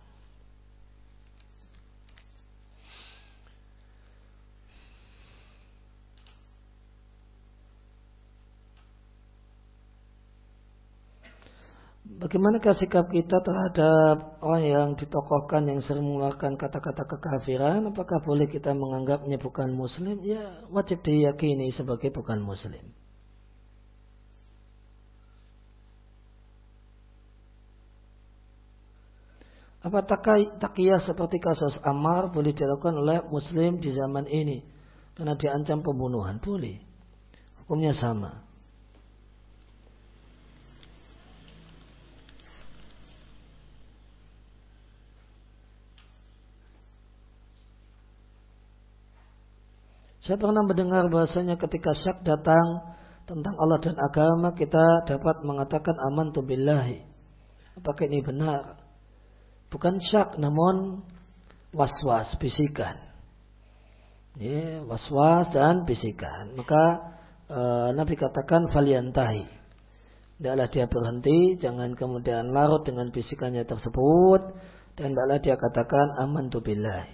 Bagaimanakah sikap kita terhadap orang yang ditokohkan yang sering mengeluarkan kata-kata kekafiran? Apakah boleh kita menganggapnya bukan muslim? Ya, wajib diyakini sebagai bukan muslim. Apa takiyah seperti kasus Ammar boleh dilakukan oleh muslim di zaman ini? Karena diancam pembunuhan. Boleh. Hukumnya sama. Saya pernah mendengar bahasanya ketika syak datang tentang Allah dan agama, kita dapat mengatakan amantu billahi. Apakah ini benar? Bukan syak, namun waswas, bisikan. Ya, waswas dan bisikan. Maka e, Nabi katakan faliyantahi. Tidaklah dia berhenti, jangan kemudian larut dengan bisikannya tersebut, dan tidaklah dia katakan amantu billahi.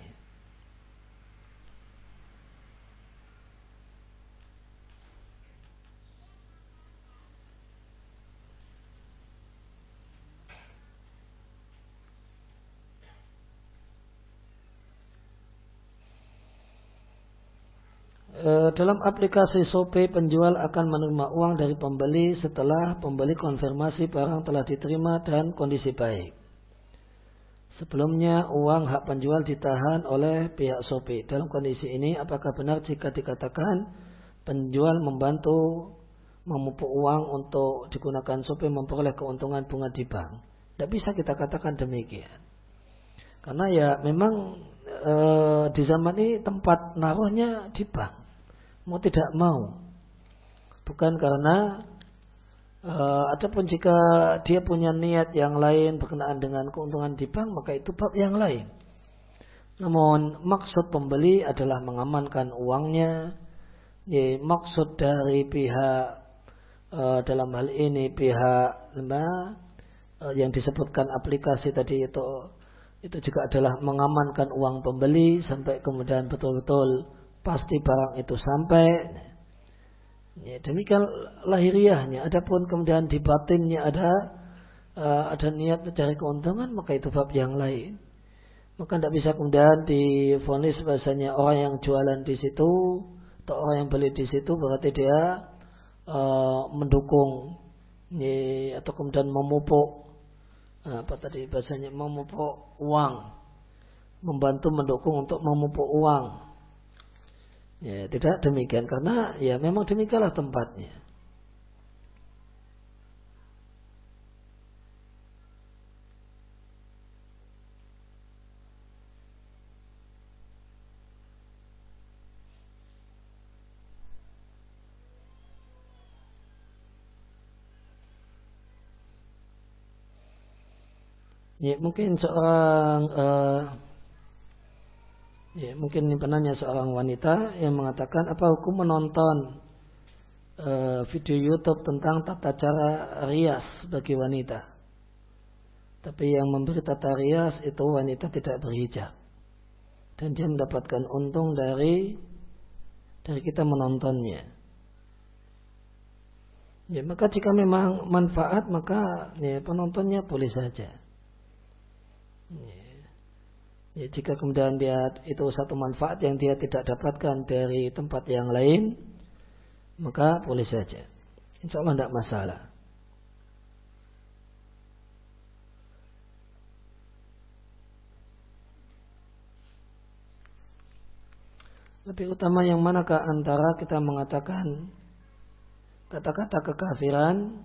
Dalam aplikasi Shopee, penjual akan menerima uang dari pembeli setelah pembeli konfirmasi barang telah diterima dan kondisi baik. Sebelumnya uang hak penjual ditahan oleh pihak Shopee. Dalam kondisi ini apakah benar jika dikatakan penjual membantu memupuk uang untuk digunakan Shopee memperoleh keuntungan bunga di bank? Tidak bisa kita katakan demikian. Karena ya memang e, di zaman ini tempat naruhnya di bank. Mau tidak mau. Bukan karena Uh, adapun jika dia punya niat yang lain berkenaan dengan keuntungan di bank, maka itu bab yang lain. Namun maksud pembeli adalah mengamankan uangnya. Ya, maksud dari pihak uh, dalam hal ini pihak uh, yang disebutkan aplikasi tadi itu itu juga adalah mengamankan uang pembeli sampai kemudian betul-betul pasti barang itu sampai. Ya, demikian lahiriahnya. Adapun kemudian di batinnya ada uh, ada niat mencari keuntungan, maka itu bab yang lain. Maka tidak bisa kemudian divonis bahasanya orang yang jualan di situ atau orang yang beli di situ berarti dia uh, mendukung ya, atau kemudian memupuk uh, apa tadi bahasanya memupuk uang, membantu mendukung untuk memupuk uang. Ya, tidak demikian karena ya memang demikianlah tempatnya. Ya, mungkin seorang uh, ya, mungkin ini penanya seorang wanita yang mengatakan apa hukum menonton uh, video YouTube tentang tata cara rias bagi wanita. Tapi yang memberi tata rias itu wanita tidak berhijab. Dan dia mendapatkan untung dari dari kita menontonnya. Ya, maka jika memang manfaat maka ya, penontonnya boleh saja. Ya. Ya, jika kemudian dia itu satu manfaat yang dia tidak dapatkan dari tempat yang lain, maka boleh saja. Insya Allah tidak masalah. Lebih utama yang manakah antara kita mengatakan kata-kata kekafiran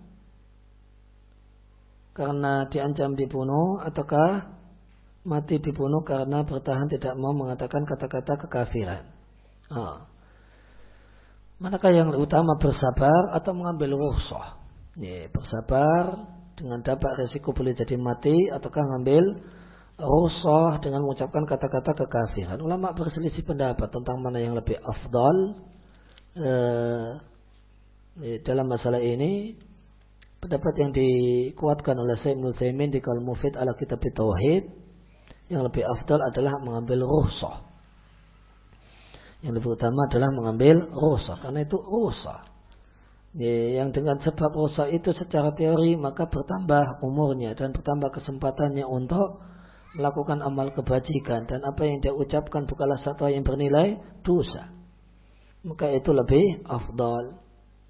karena diancam dibunuh, ataukah mati dibunuh karena bertahan tidak mau mengatakan kata-kata kekafiran? Oh. Manakah yang utama, bersabar atau mengambil rukhsah? Ya, bersabar dengan dapat resiko boleh jadi mati, ataukah mengambil rukhsah dengan mengucapkan kata-kata kekafiran? Ulama berselisih pendapat tentang mana yang lebih afdal eh, dalam masalah ini. Pendapat yang dikuatkan oleh Syekh Ibnu Utsaimin di Qaul Mufid ala Kitab Tauhid, yang lebih afdal adalah mengambil rukhsah. Yang lebih utama adalah mengambil rukhsah, karena itu rukhsah. Ya, yang dengan sebab rukhsah itu secara teori maka bertambah umurnya dan bertambah kesempatannya untuk melakukan amal kebajikan, dan apa yang dia ucapkan bukanlah satu yang bernilai dosa. Maka itu lebih afdal.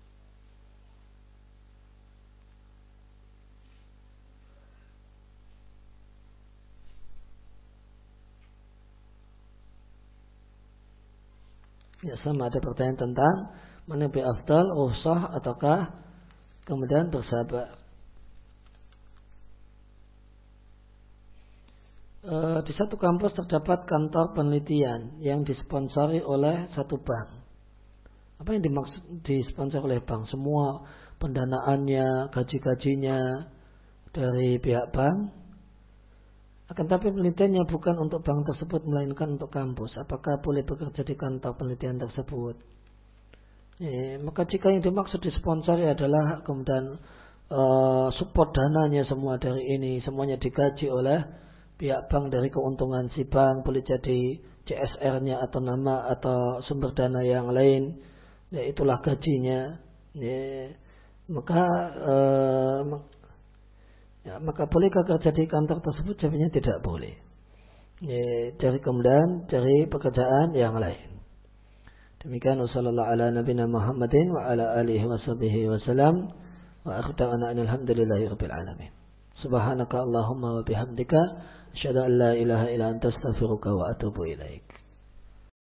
Ya, sama ada pertanyaan tentang mana lebih afdal, rukhsah ataukah kemudian bersabar. E, di satu kampus terdapat kantor penelitian yang disponsori oleh satu bank. Apa yang dimaksud disponsori oleh bank? Semua pendanaannya, gaji-gajinya dari pihak bank. Akan tapi penelitiannya bukan untuk bank tersebut, melainkan untuk kampus. Apakah boleh bekerja di kantor penelitian tersebut? Ya, maka jika yang dimaksud disponsori adalah kemudian uh, support dananya semua dari ini, semuanya digaji oleh pihak bank dari keuntungan si bank, boleh jadi C S R-nya atau nama atau sumber dana yang lain, ya itulah gajinya. Ya, maka uh, Ya, maka bolehkah kerja di kantor tersebut? Jawabnya tidak boleh. Ya, cari kemudian cari pekerjaan yang lain. Demikian wasallallahu ala nabiyina Muhammadin wa ala alihi wa sahbihi wasallam wa akhiru da'wana alhamdulillahi rabbil alamin. Subhanaka Allahumma wa bihamdika asyhadu an la ilaha illa anta astaghfiruka wa atubu ilaik.